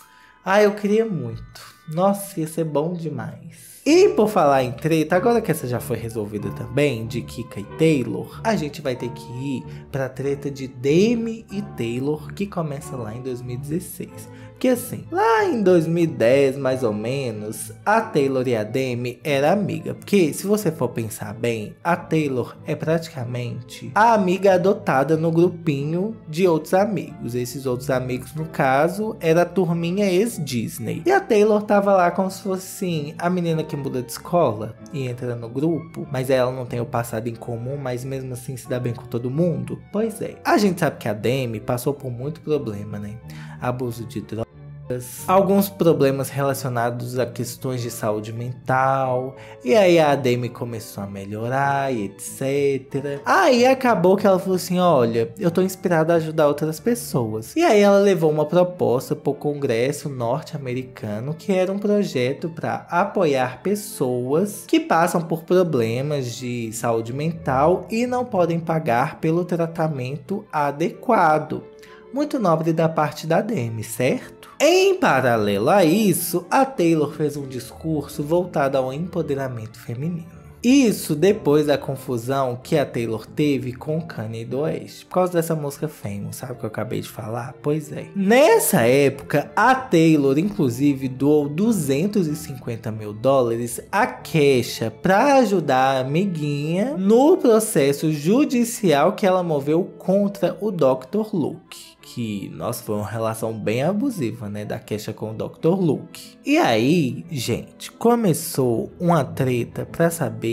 Ah, eu queria muito. Nossa, ia ser bom demais. E por falar em treta, agora que essa já foi resolvida também, de Kika e Taylor, a gente vai ter que ir pra treta de Demi e Taylor, que começa lá em dois mil e dezesseis. Que assim, lá em dois mil e dez, mais ou menos, a Taylor e a Demi eram amiga. Porque, se você for pensar bem, a Taylor é praticamente a amiga adotada no grupinho de outros amigos. Esses outros amigos, no caso, era a turminha ex-Disney. E a Taylor tava lá como se fosse, assim, a menina que muda de escola e entra no grupo, mas ela não tem o passado em comum, mas mesmo assim se dá bem com todo mundo. Pois é. A gente sabe que a Demi passou por muito problema, né? Abuso de drogas, alguns problemas relacionados a questões de saúde mental, e aí a Demi começou a melhorar e etcétera. Aí acabou que ela falou assim: olha, eu tô inspirada a ajudar outras pessoas. E aí ela levou uma proposta pro Congresso norte-americano, que era um projeto para apoiar pessoas que passam por problemas de saúde mental e não podem pagar pelo tratamento adequado. Muito nobre da parte da Demi, certo? Em paralelo a isso, a Taylor fez um discurso voltado ao empoderamento feminino. Isso depois da confusão que a Taylor teve com Kanye do Oeste, por causa dessa música Famous, sabe o que eu acabei de falar? Pois é. Nessa época, a Taylor inclusive doou duzentos e cinquenta mil dólares a Kesha para ajudar a amiguinha no processo judicial que ela moveu contra o doutor Luke. Que, nossa, foi uma relação bem abusiva, né, da Kesha com o doutor Luke. E aí, gente, começou uma treta pra saber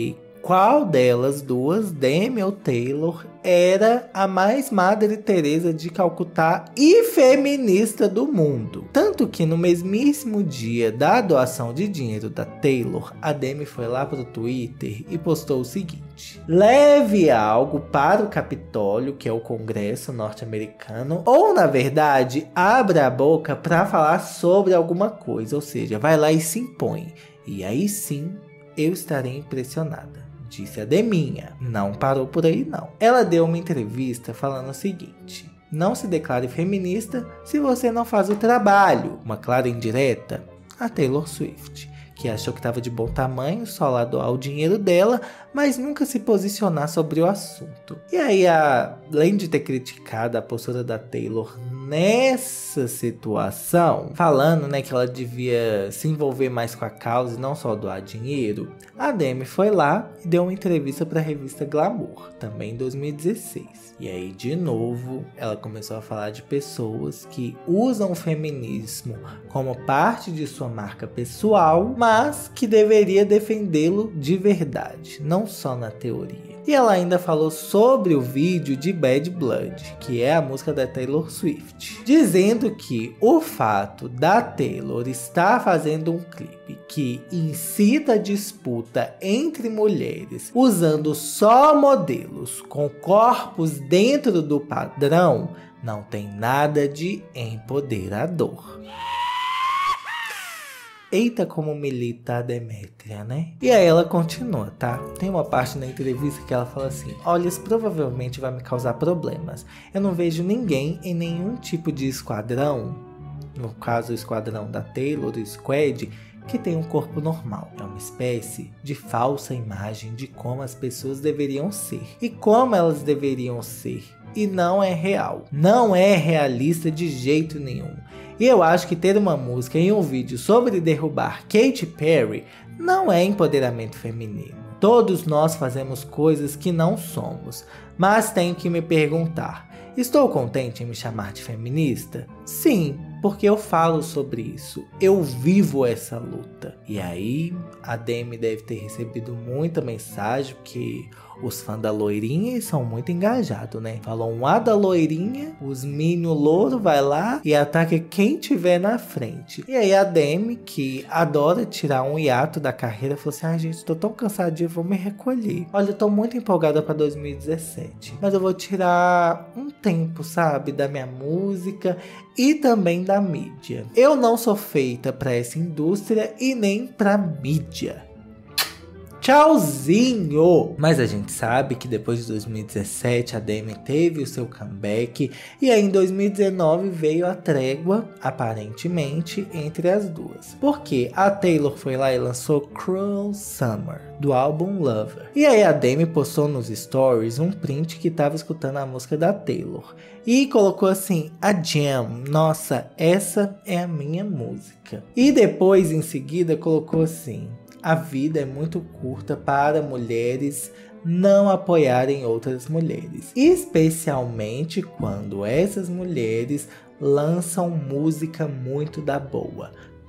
qual delas duas, Demi ou Taylor, era a mais Madre Teresa de Calcutá e feminista do mundo. Tanto que no mesmíssimo dia da doação de dinheiro da Taylor, a Demi foi lá pro Twitter e postou o seguinte: leve algo para o Capitólio, que é o Congresso norte-americano, ou na verdade, abra a boca para falar sobre alguma coisa, ou seja, vai lá e se impõe. E aí sim, eu estarei impressionada, disse a Deminha. Não parou por aí não. Ela deu uma entrevista falando o seguinte: não se declare feminista se você não faz o trabalho. Uma clara indireta a Taylor Swift, que achou que estava de bom tamanho só lá doar o dinheiro dela, mas nunca se posicionar sobre o assunto. E aí, a, além de ter criticado a postura da Taylor nessa situação, falando, né, que ela devia se envolver mais com a causa e não só doar dinheiro, a Demi foi lá e deu uma entrevista para a revista Glamour, também em dois mil e dezesseis. E aí, de novo, ela começou a falar de pessoas que usam o feminismo como parte de sua marca pessoal, mas que deveria defendê-lo de verdade, não só na teoria. E ela ainda falou sobre o vídeo de Bad Blood, que é a música da Taylor Swift, dizendo que o fato da Taylor estar fazendo um clipe que incita a disputa entre mulheres, usando só modelos com corpos dentro do padrão, não tem nada de empoderador. Eita, como milita a Demétria, né? E aí ela continua, tá? Tem uma parte na entrevista que ela fala assim: olha, isso provavelmente vai me causar problemas. Eu não vejo ninguém em nenhum tipo de esquadrão, no caso o esquadrão da Taylor, o Squad, que tem um corpo normal. É uma espécie de falsa imagem de como as pessoas deveriam ser e como elas deveriam ser. E não é real. Não é realista de jeito nenhum. E eu acho que ter uma música em um vídeo sobre derrubar Katy Perry não é empoderamento feminino. Todos nós fazemos coisas que não somos, mas tenho que me perguntar: estou contente em me chamar de feminista? Sim, porque eu falo sobre isso, eu vivo essa luta. E aí, a Demi deve ter recebido muita mensagem, porque os fãs da loirinha são muito engajados, né? Falam um A da loirinha, os minion louro vai lá e ataca quem tiver na frente. E aí a Demi, que adora tirar um hiato da carreira, falou assim: ai gente, tô tão cansadinha, vou me recolher. Olha, eu tô muito empolgada pra dois mil e dezessete, mas eu vou tirar um tempo, sabe, da minha música e também da mídia. Eu não sou feita pra essa indústria e nem pra mídia. Tchauzinho! Mas a gente sabe que depois de dois mil e dezessete a Demi teve o seu comeback e aí em dois mil e dezenove veio a trégua, aparentemente, entre as duas. Porque a Taylor foi lá e lançou Cruel Summer, do álbum Lover. E aí a Demi postou nos stories um print que tava escutando a música da Taylor. E colocou assim: a Jam, nossa, essa é a minha música. E depois, em seguida, colocou assim: a vida é muito curta para mulheres não apoiarem outras mulheres, especialmente quando essas mulheres lançam música muito da boa.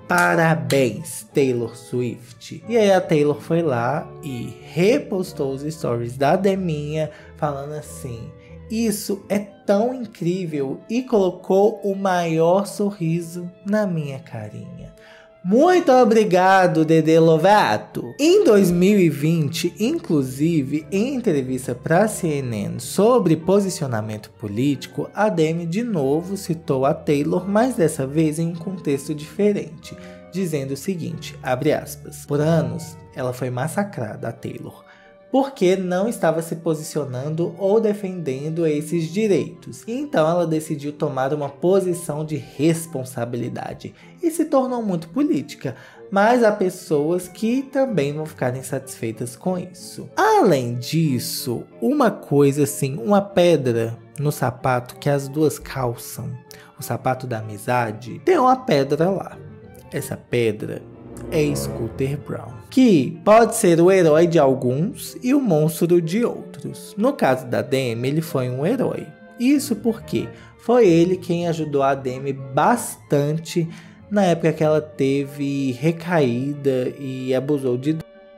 Parabéns, Taylor Swift. E aí a Taylor foi lá e repostou os stories da Deminha falando assim: isso é tão incrível, e colocou o maior sorriso na minha carinha. Muito obrigado, Dede Lovato! Em dois mil e vinte, inclusive, em entrevista para a C N N sobre posicionamento político, a Demi de novo citou a Taylor, mas dessa vez em um contexto diferente, dizendo o seguinte, abre aspas: por anos, ela foi massacrada, a Taylor, porque não estava se posicionando ou defendendo esses direitos. Então ela decidiu tomar uma posição de responsabilidade e se tornou muito política. Mas há pessoas que também vão ficar insatisfeitas com isso. Além disso, uma coisa assim, uma pedra no sapato que as duas calçam, o sapato da amizade, tem uma pedra lá. Essa pedra é Scooter Braun, que pode ser o herói de alguns e o monstro de outros. No caso da Demi, ele foi um herói. Isso porque foi ele quem ajudou a Demi bastante na época que ela teve recaída e abusou de drogas.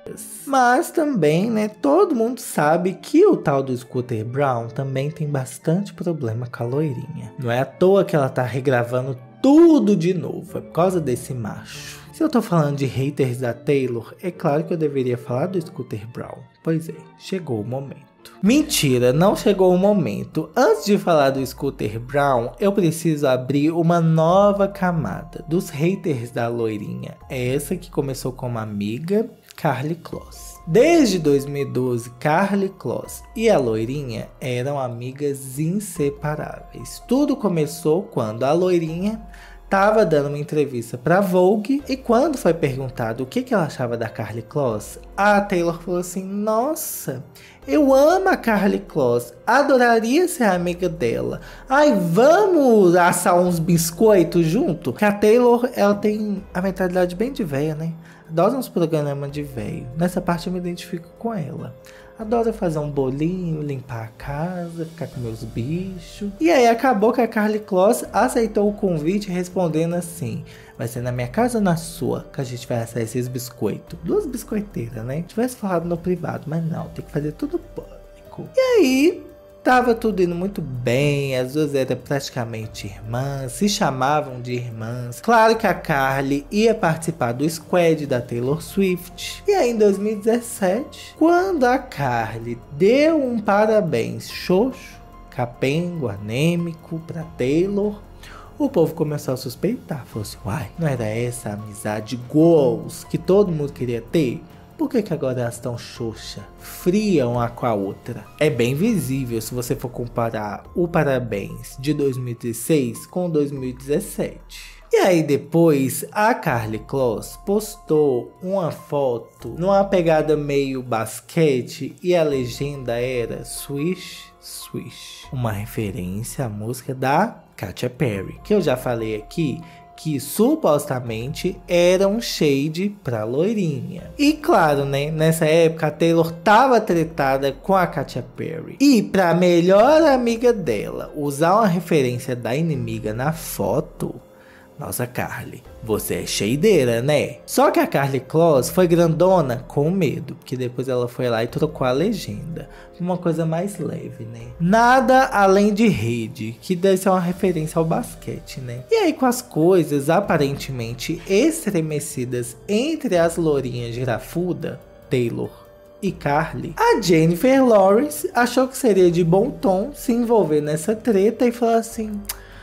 Mas também, né, todo mundo sabe que o tal do Scooter Braun também tem bastante problema com a loirinha. Não é à toa que ela tá regravando tudo de novo, é por causa desse macho. Se eu tô falando de haters da Taylor, é claro que eu deveria falar do Scooter Braun. Pois é, chegou o momento. Mentira, não chegou o momento. Antes de falar do Scooter Braun, eu preciso abrir uma nova camada dos haters da loirinha. É essa que começou como amiga, Karlie Kloss. Desde dois mil e doze, Karlie Kloss e a loirinha eram amigas inseparáveis. Tudo começou quando a loirinha estava dando uma entrevista para Vogue e quando foi perguntado o que, que ela achava da Karlie Kloss, a Taylor falou assim: nossa, eu amo a Karlie Kloss, adoraria ser amiga dela. Ai, vamos assar uns biscoitos junto? Porque a Taylor, ela tem a mentalidade bem de véia, né? Adora uns programas de véio. Nessa parte eu me identifico com ela. Adora fazer um bolinho, limpar a casa, ficar com meus bichos. E aí acabou que a Karlie Kloss aceitou o convite respondendo assim: vai ser na minha casa ou na sua que a gente vai assar esses biscoitos? Duas biscoiteiras, né? Tivesse falado no privado, mas não, tem que fazer tudo público. E aí, tava tudo indo muito bem, as duas eram praticamente irmãs, se chamavam de irmãs. Claro que a Karlie ia participar do squad da Taylor Swift. E aí em dois mil e dezessete, quando a Karlie deu um parabéns xoxo, capengo, anêmico pra Taylor, o povo começou a suspeitar. Falou assim: uai, não era essa a amizade goals que todo mundo queria ter? Por que que agora elas estão xoxa, fria uma com a outra? É bem visível se você for comparar o Parabéns de dois mil e dezesseis com dois mil e dezessete. E aí depois a Karlie Kloss postou uma foto numa pegada meio basquete e a legenda era Swish, Swish. Uma referência à música da Katy Perry, que eu já falei aqui, que supostamente era um shade pra loirinha. E claro, né, nessa época a Taylor tava tretada com a Katy Perry. E pra melhor amiga dela usar uma referência da inimiga na foto, nossa, Karlie, você é shadeira, né? Só que a Karlie Kloss foi grandona com medo, porque depois ela foi lá e trocou a legenda. Uma coisa mais leve, né? Nada além de rede, que deve ser uma referência ao basquete, né? E aí com as coisas aparentemente estremecidas entre as lourinhas girafuda, Taylor e Karlie, a Jennifer Lawrence achou que seria de bom tom se envolver nessa treta e falou assim: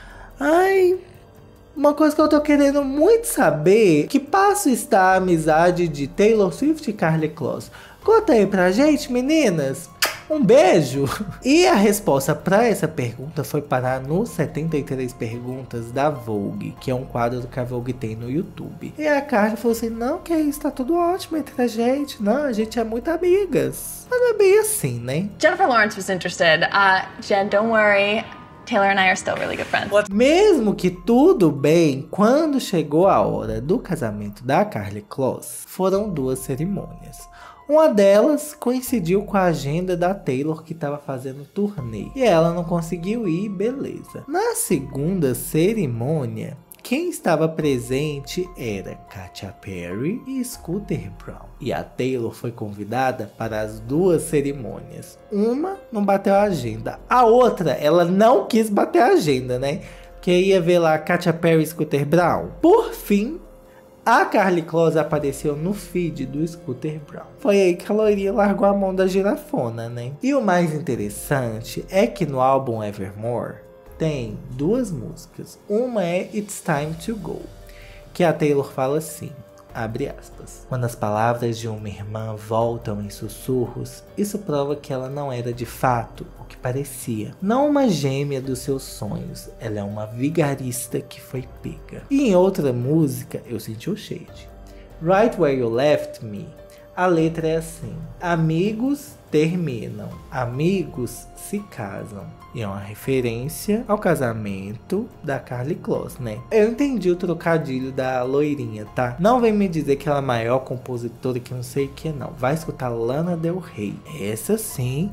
ai, uma coisa que eu tô querendo muito saber, que passo está a amizade de Taylor Swift e Karlie Kloss? Conta aí pra gente, meninas. Um beijo! E a resposta para essa pergunta foi parar nos setenta e três perguntas da Vogue, que é um quadro que a Vogue tem no YouTube. E a Karlie falou assim: não, que isso, tá tudo ótimo entre a gente. Não, a gente é muito amigas. Mas não é bem assim, né? Jennifer Lawrence was interested. Uh, Jen, don't worry. Taylor and I are still really good friends. Mesmo que tudo bem, quando chegou a hora do casamento da Karlie Kloss, foram duas cerimônias. Uma delas coincidiu com a agenda da Taylor, que estava fazendo turnê, e ela não conseguiu ir, beleza. Na segunda cerimônia, quem estava presente era Katy Perry e Scooter Braun. E a Taylor foi convidada para as duas cerimônias. Uma não bateu a agenda. A outra, ela não quis bater a agenda, né? Porque ia ver lá Katy Perry e Scooter Braun. Por fim, a Karlie Kloss apareceu no feed do Scooter Braun. Foi aí que a loirinha largou a mão da girafona, né? E o mais interessante é que no álbum Evermore tem duas músicas. Uma é It's Time to Go, que a Taylor fala assim, abre aspas: quando as palavras de uma irmã voltam em sussurros, isso prova que ela não era de fato o que parecia. Não uma gêmea dos seus sonhos, ela é uma vigarista que foi pega. E em outra música, eu senti o shade, Right Where You Left Me, a letra é assim: amigos terminam, amigos se casam. E é uma referência ao casamento da Karlie Kloss, né? Eu entendi o trocadilho da loirinha, tá? Não vem me dizer que ela é a maior compositora que não sei o que, não. Vai escutar Lana Del Rey. Essa sim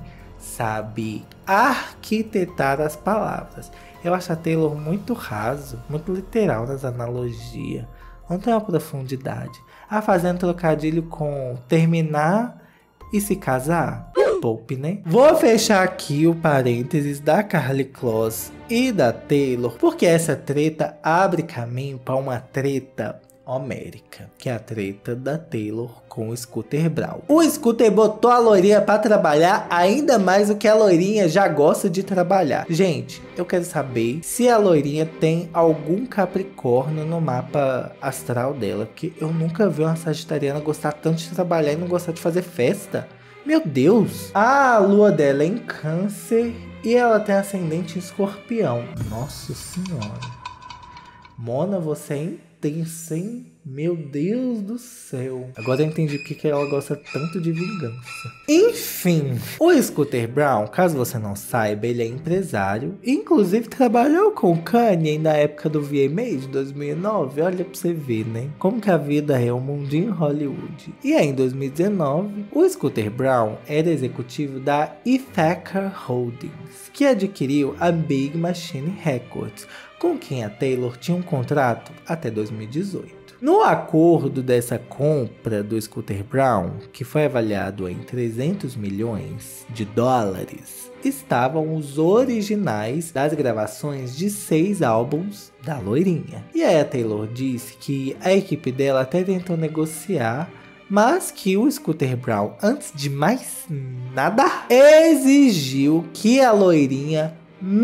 sabe arquitetar as palavras. Eu acho a Taylor muito raso, muito literal nas analogias. Não tem uma profundidade. Ah, fazendo trocadilho com terminar e se casar? Poupe, né? Vou fechar aqui o parênteses da Karlie Kloss e da Taylor, porque essa treta abre caminho para uma treta homérica, que é a treta da Taylor com o Scooter Braun. O Scooter botou a loirinha pra trabalhar ainda mais do que a loirinha já gosta de trabalhar. Gente, eu quero saber se a loirinha tem algum Capricórnio no mapa astral dela, porque eu nunca vi uma sagitariana gostar tanto de trabalhar e não gostar de fazer festa. Meu Deus! A lua dela é em Câncer e ela tem ascendente em Escorpião. Nossa senhora. Mona, você é intensa, hein? Meu Deus do céu. Agora eu entendi porque que ela gosta tanto de vingança. Enfim, o Scooter Braun, caso você não saiba, ele é empresário. Inclusive trabalhou com o Kanye na época do V M A de dois mil e nove. Olha pra você ver, né? Como que a vida é um mundinho Hollywood. E aí em dois mil e dezenove, o Scooter Braun era executivo da Ithaca Holdings, que adquiriu a Big Machine Records, com quem a Taylor tinha um contrato até dois mil e dezoito. No acordo dessa compra do Scooter Braun, que foi avaliado em trezentos milhões de dólares, estavam os originais das gravações de seis álbuns da loirinha. E aí a Taylor disse que a equipe dela até tentou negociar, mas que o Scooter Braun, antes de mais nada, exigiu que a loirinha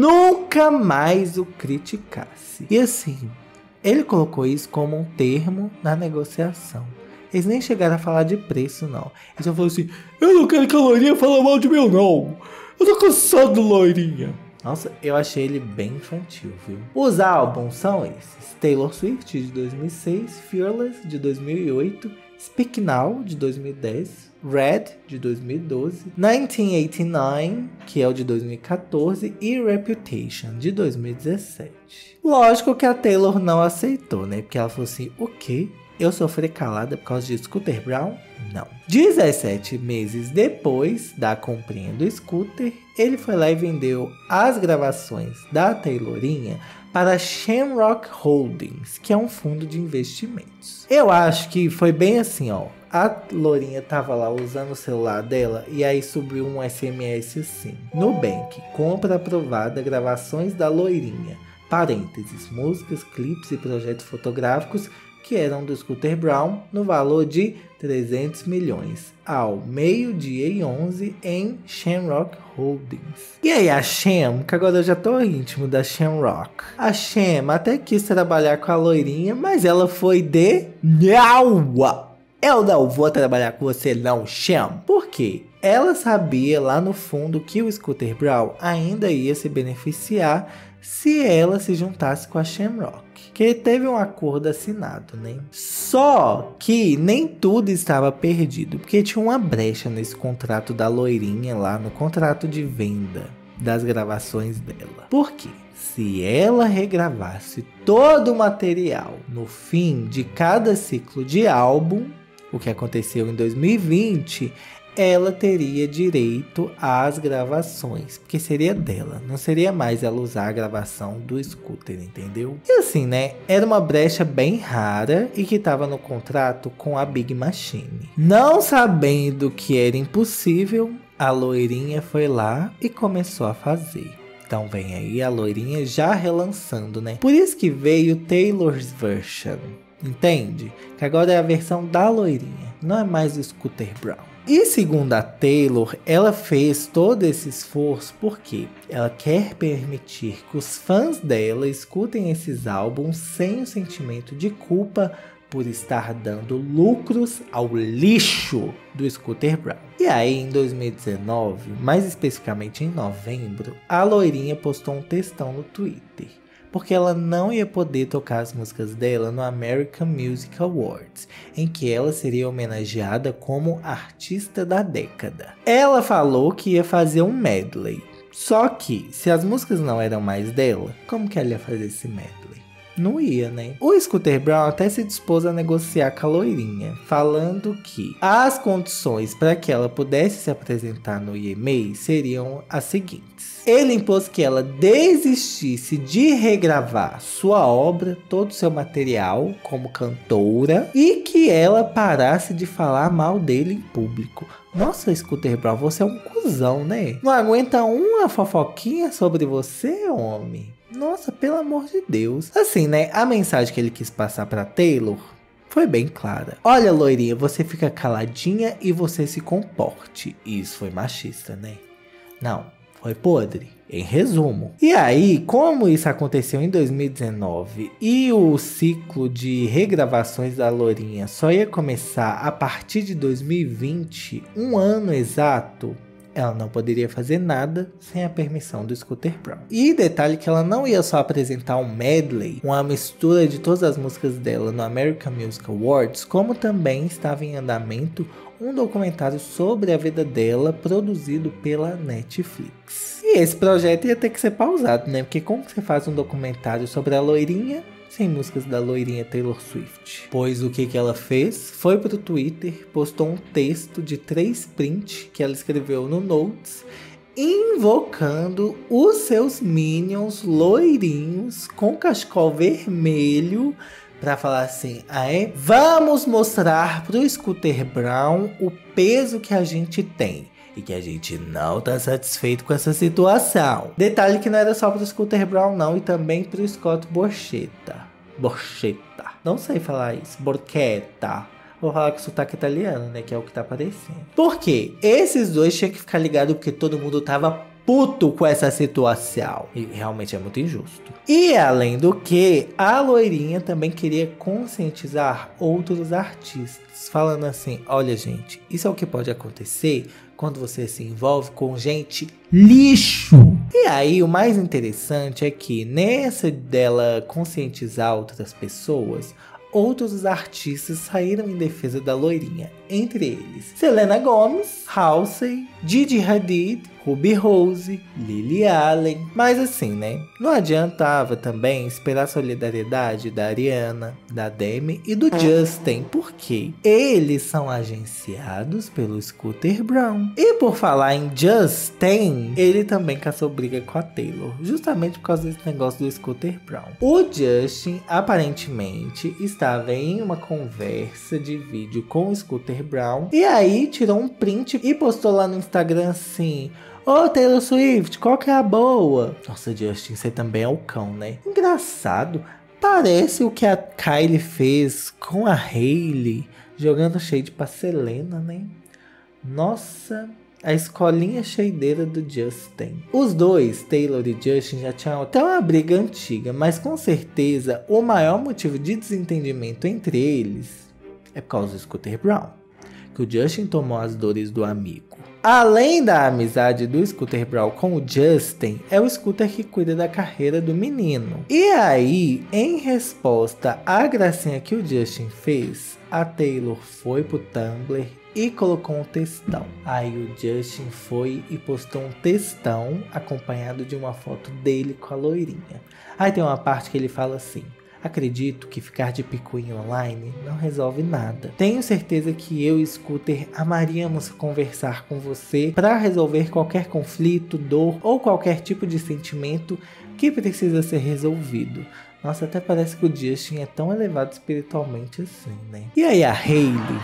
nunca mais o criticasse. E assim, ele colocou isso como um termo na negociação. Eles nem chegaram a falar de preço, não. Ele só falou assim: eu não quero que a loirinha fale mal de mim, não. Eu tô cansado de loirinha. Nossa, eu achei ele bem infantil, viu? Os álbuns são esses: Taylor Swift, de dois mil e seis, Fearless, de dois mil e oito, Speak Now, de dois mil e dez, Red, de dois mil e doze, mil novecentos e oitenta e nove, que é o de dois mil e quatorze, e Reputation, de dois mil e dezessete. Lógico que a Taylor não aceitou, né? Porque ela falou assim: o quê? Eu sofri calada por causa de Scooter Braun? Não. dezessete meses depois da comprinha do Scooter, ele foi lá e vendeu as gravações da Taylorinha para a Shamrock Holdings, que é um fundo de investimentos. Eu acho que foi bem assim, ó. A Lourinha tava lá usando o celular dela e aí subiu um S M S assim: Nubank, compra aprovada, gravações da Loirinha, parênteses, músicas, clipes e projetos fotográficos que eram do Scooter Braun, no valor de trezentos milhões, ao meio-dia e onze em Shamrock Holdings. E aí a Sham, que agora eu já tô íntimo da Shamrock, a Sham até quis trabalhar com a Loirinha, mas ela foi de não! Eu não vou trabalhar com você não, Sham. Por quê? Ela sabia lá no fundo que o Scooter Braun ainda ia se beneficiar se ela se juntasse com a Shamrock, que teve um acordo assinado, né? Só que nem tudo estava perdido, porque tinha uma brecha nesse contrato da Loirinha lá, no contrato de venda das gravações dela. Por quê? Se ela regravasse todo o material no fim de cada ciclo de álbum, o que aconteceu em dois mil e vinte, ela teria direito às gravações, porque seria dela, não seria mais ela usar a gravação do Scooter, entendeu? E assim, né, era uma brecha bem rara e que estava no contrato com a Big Machine. Não sabendo que era impossível, a Loirinha foi lá e começou a fazer. Então vem aí a Loirinha já relançando, né? Por isso que veio Taylor's Version, entende? Que agora é a versão da Loirinha, não é mais o Scooter Braun. E segundo a Taylor, ela fez todo esse esforço porque ela quer permitir que os fãs dela escutem esses álbuns sem o sentimento de culpa por estar dando lucros ao lixo do Scooter Braun. E aí em dois mil e dezenove, mais especificamente em novembro, a Loirinha postou um textão no Twitter, porque ela não ia poder tocar as músicas dela no American Music Awards, em que ela seria homenageada como artista da década. Ela falou que ia fazer um medley, só que se as músicas não eram mais dela, como que ela ia fazer esse medley? Não ia, né? O Scooter Braun até se dispôs a negociar com a loirinha, falando que as condições para que ela pudesse se apresentar no E M A seriam as seguintes. Ele impôs que ela desistisse de regravar sua obra, todo o seu material como cantora, e que ela parasse de falar mal dele em público. Nossa, Scooter Braun, você é um cuzão, né? Não aguenta uma fofoquinha sobre você, homem? Nossa, pelo amor de Deus. Assim, né? A mensagem que ele quis passar pra Taylor foi bem clara. Olha, loirinha, você fica caladinha e você se comporte. Isso foi machista, né? Não, foi podre. Em resumo. E aí, como isso aconteceu em dois mil e dezenove e o ciclo de regravações da loirinha só ia começar a partir de dois mil e vinte, um ano exato, ela não poderia fazer nada sem a permissão do Scooter Braun. E detalhe que ela não ia só apresentar um medley, uma mistura de todas as músicas dela no American Music Awards, como também estava em andamento um documentário sobre a vida dela produzido pela Netflix. E esse projeto ia ter que ser pausado, né? Porque como que você faz um documentário sobre a loirinha sem músicas da loirinha Taylor Swift? Pois o que que ela fez? Foi pro Twitter, postou um texto de três prints que ela escreveu no Notes, invocando os seus minions loirinhos com cachecol vermelho pra falar assim, ah é? Vamos mostrar pro Scooter Braun o peso que a gente tem. E que a gente não tá satisfeito com essa situação. Detalhe que não era só pro Scooter Braun não, e também pro Scott Borchetta. Borchetta. Não sei falar isso. Borchetta. Vou falar com sotaque italiano, né? Que é o que tá aparecendo. Por quê? Esses dois tinham que ficar ligados porque todo mundo tava puto com essa situação. E realmente é muito injusto. E além do que, a loirinha também queria conscientizar outros artistas. Falando assim, olha gente, isso é o que pode acontecer quando você se envolve com gente lixo. E aí o mais interessante é que nessa dela conscientizar outras pessoas, outros artistas saíram em defesa da loirinha. Entre eles, Selena Gomez, Halsey, Gigi Hadid, Ruby Rose, Lily Allen. Mas assim, né? Não adiantava também esperar a solidariedade da Ariana, da Demi e do Justin, porque eles são agenciados pelo Scooter Braun. E por falar em Justin, ele também caçou briga com a Taylor, justamente por causa desse negócio do Scooter Braun. O Justin aparentemente estava em uma conversa de vídeo com o Scooter Braun, e aí tirou um print e postou lá no Instagram assim: ô oh, Taylor Swift, qual que é a boa? Nossa, Justin, você também é o cão, né? Engraçado, parece o que a Kylie fez com a Hailey, jogando shade pra Selena, né? Nossa, a escolinha cheideira do Justin. Os dois, Taylor e Justin, já tinham até uma briga antiga, mas com certeza o maior motivo de desentendimento entre eles é por causa do Scooter Braun, que o Justin tomou as dores do amigo. Além da amizade do Scooter Braun com o Justin, é o Scooter que cuida da carreira do menino. E aí, em resposta à gracinha que o Justin fez, a Taylor foi pro Tumblr e colocou um textão. Aí o Justin foi e postou um textão acompanhado de uma foto dele com a loirinha. Aí tem uma parte que ele fala assim: acredito que ficar de picuinha online não resolve nada. Tenho certeza que eu e Scooter amaríamos conversar com você para resolver qualquer conflito, dor ou qualquer tipo de sentimento que precisa ser resolvido. Nossa, até parece que o Justin é tão elevado espiritualmente assim, né? E aí a Hailey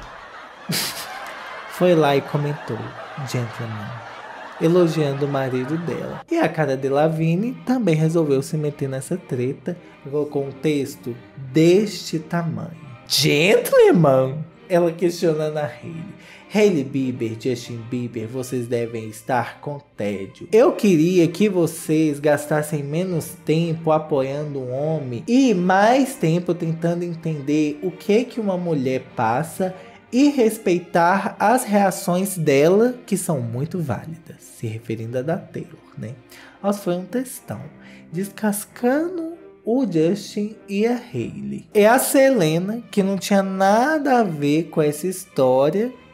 foi lá e comentou: gentleman, elogiando o marido dela. E a Cara Delevingne também resolveu se meter nessa treta e colocou um texto deste tamanho: gentleman? Ela questionando a Hailey. Hailey Bieber, Justin Bieber, vocês devem estar com tédio. Eu queria que vocês gastassem menos tempo apoiando um homem e mais tempo tentando entender o que que uma mulher passa e respeitar as reações dela, que são muito válidas, se referindo a da Taylor, né? Nossa, foi um textão descascando o Justin e a Hailey. É a Selena, que não tinha nada a ver com essa história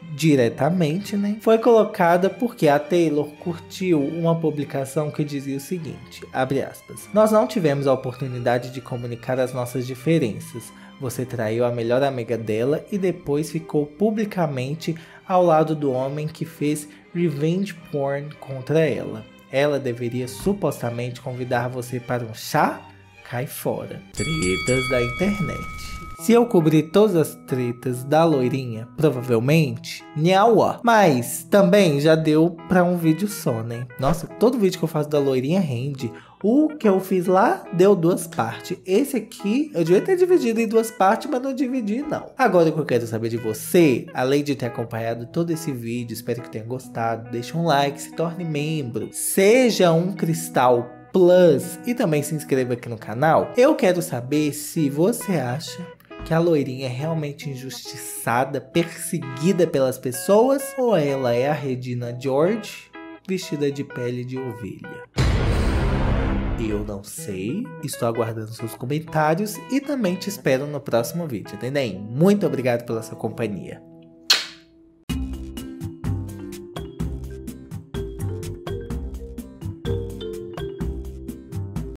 diretamente, né? Foi colocada porque a Taylor curtiu uma publicação que dizia o seguinte, abre aspas, nós não tivemos a oportunidade de comunicar as nossas diferenças. Você traiu a melhor amiga dela e depois ficou publicamente ao lado do homem que fez revenge porn contra ela. Ela deveria supostamente convidar você para um chá? Cai fora. Tretas da internet. Se eu cobrir todas as tretas da loirinha, provavelmente, nhaua. Mas também já deu pra um vídeo só, né? Nossa, todo vídeo que eu faço da loirinha rende. O que eu fiz lá deu duas partes. Esse aqui eu devia ter dividido em duas partes, mas não dividi não. Agora o que eu quero saber de você, além de ter acompanhado todo esse vídeo, espero que tenha gostado. Deixa um like, se torne membro. Seja um cristal plus e também se inscreva aqui no canal. Eu quero saber se você acha que a loirinha é realmente injustiçada, perseguida pelas pessoas, ou ela é a Regina George vestida de pele de ovelha. Eu não sei, estou aguardando seus comentários e também te espero no próximo vídeo, entendeu? Muito obrigado pela sua companhia.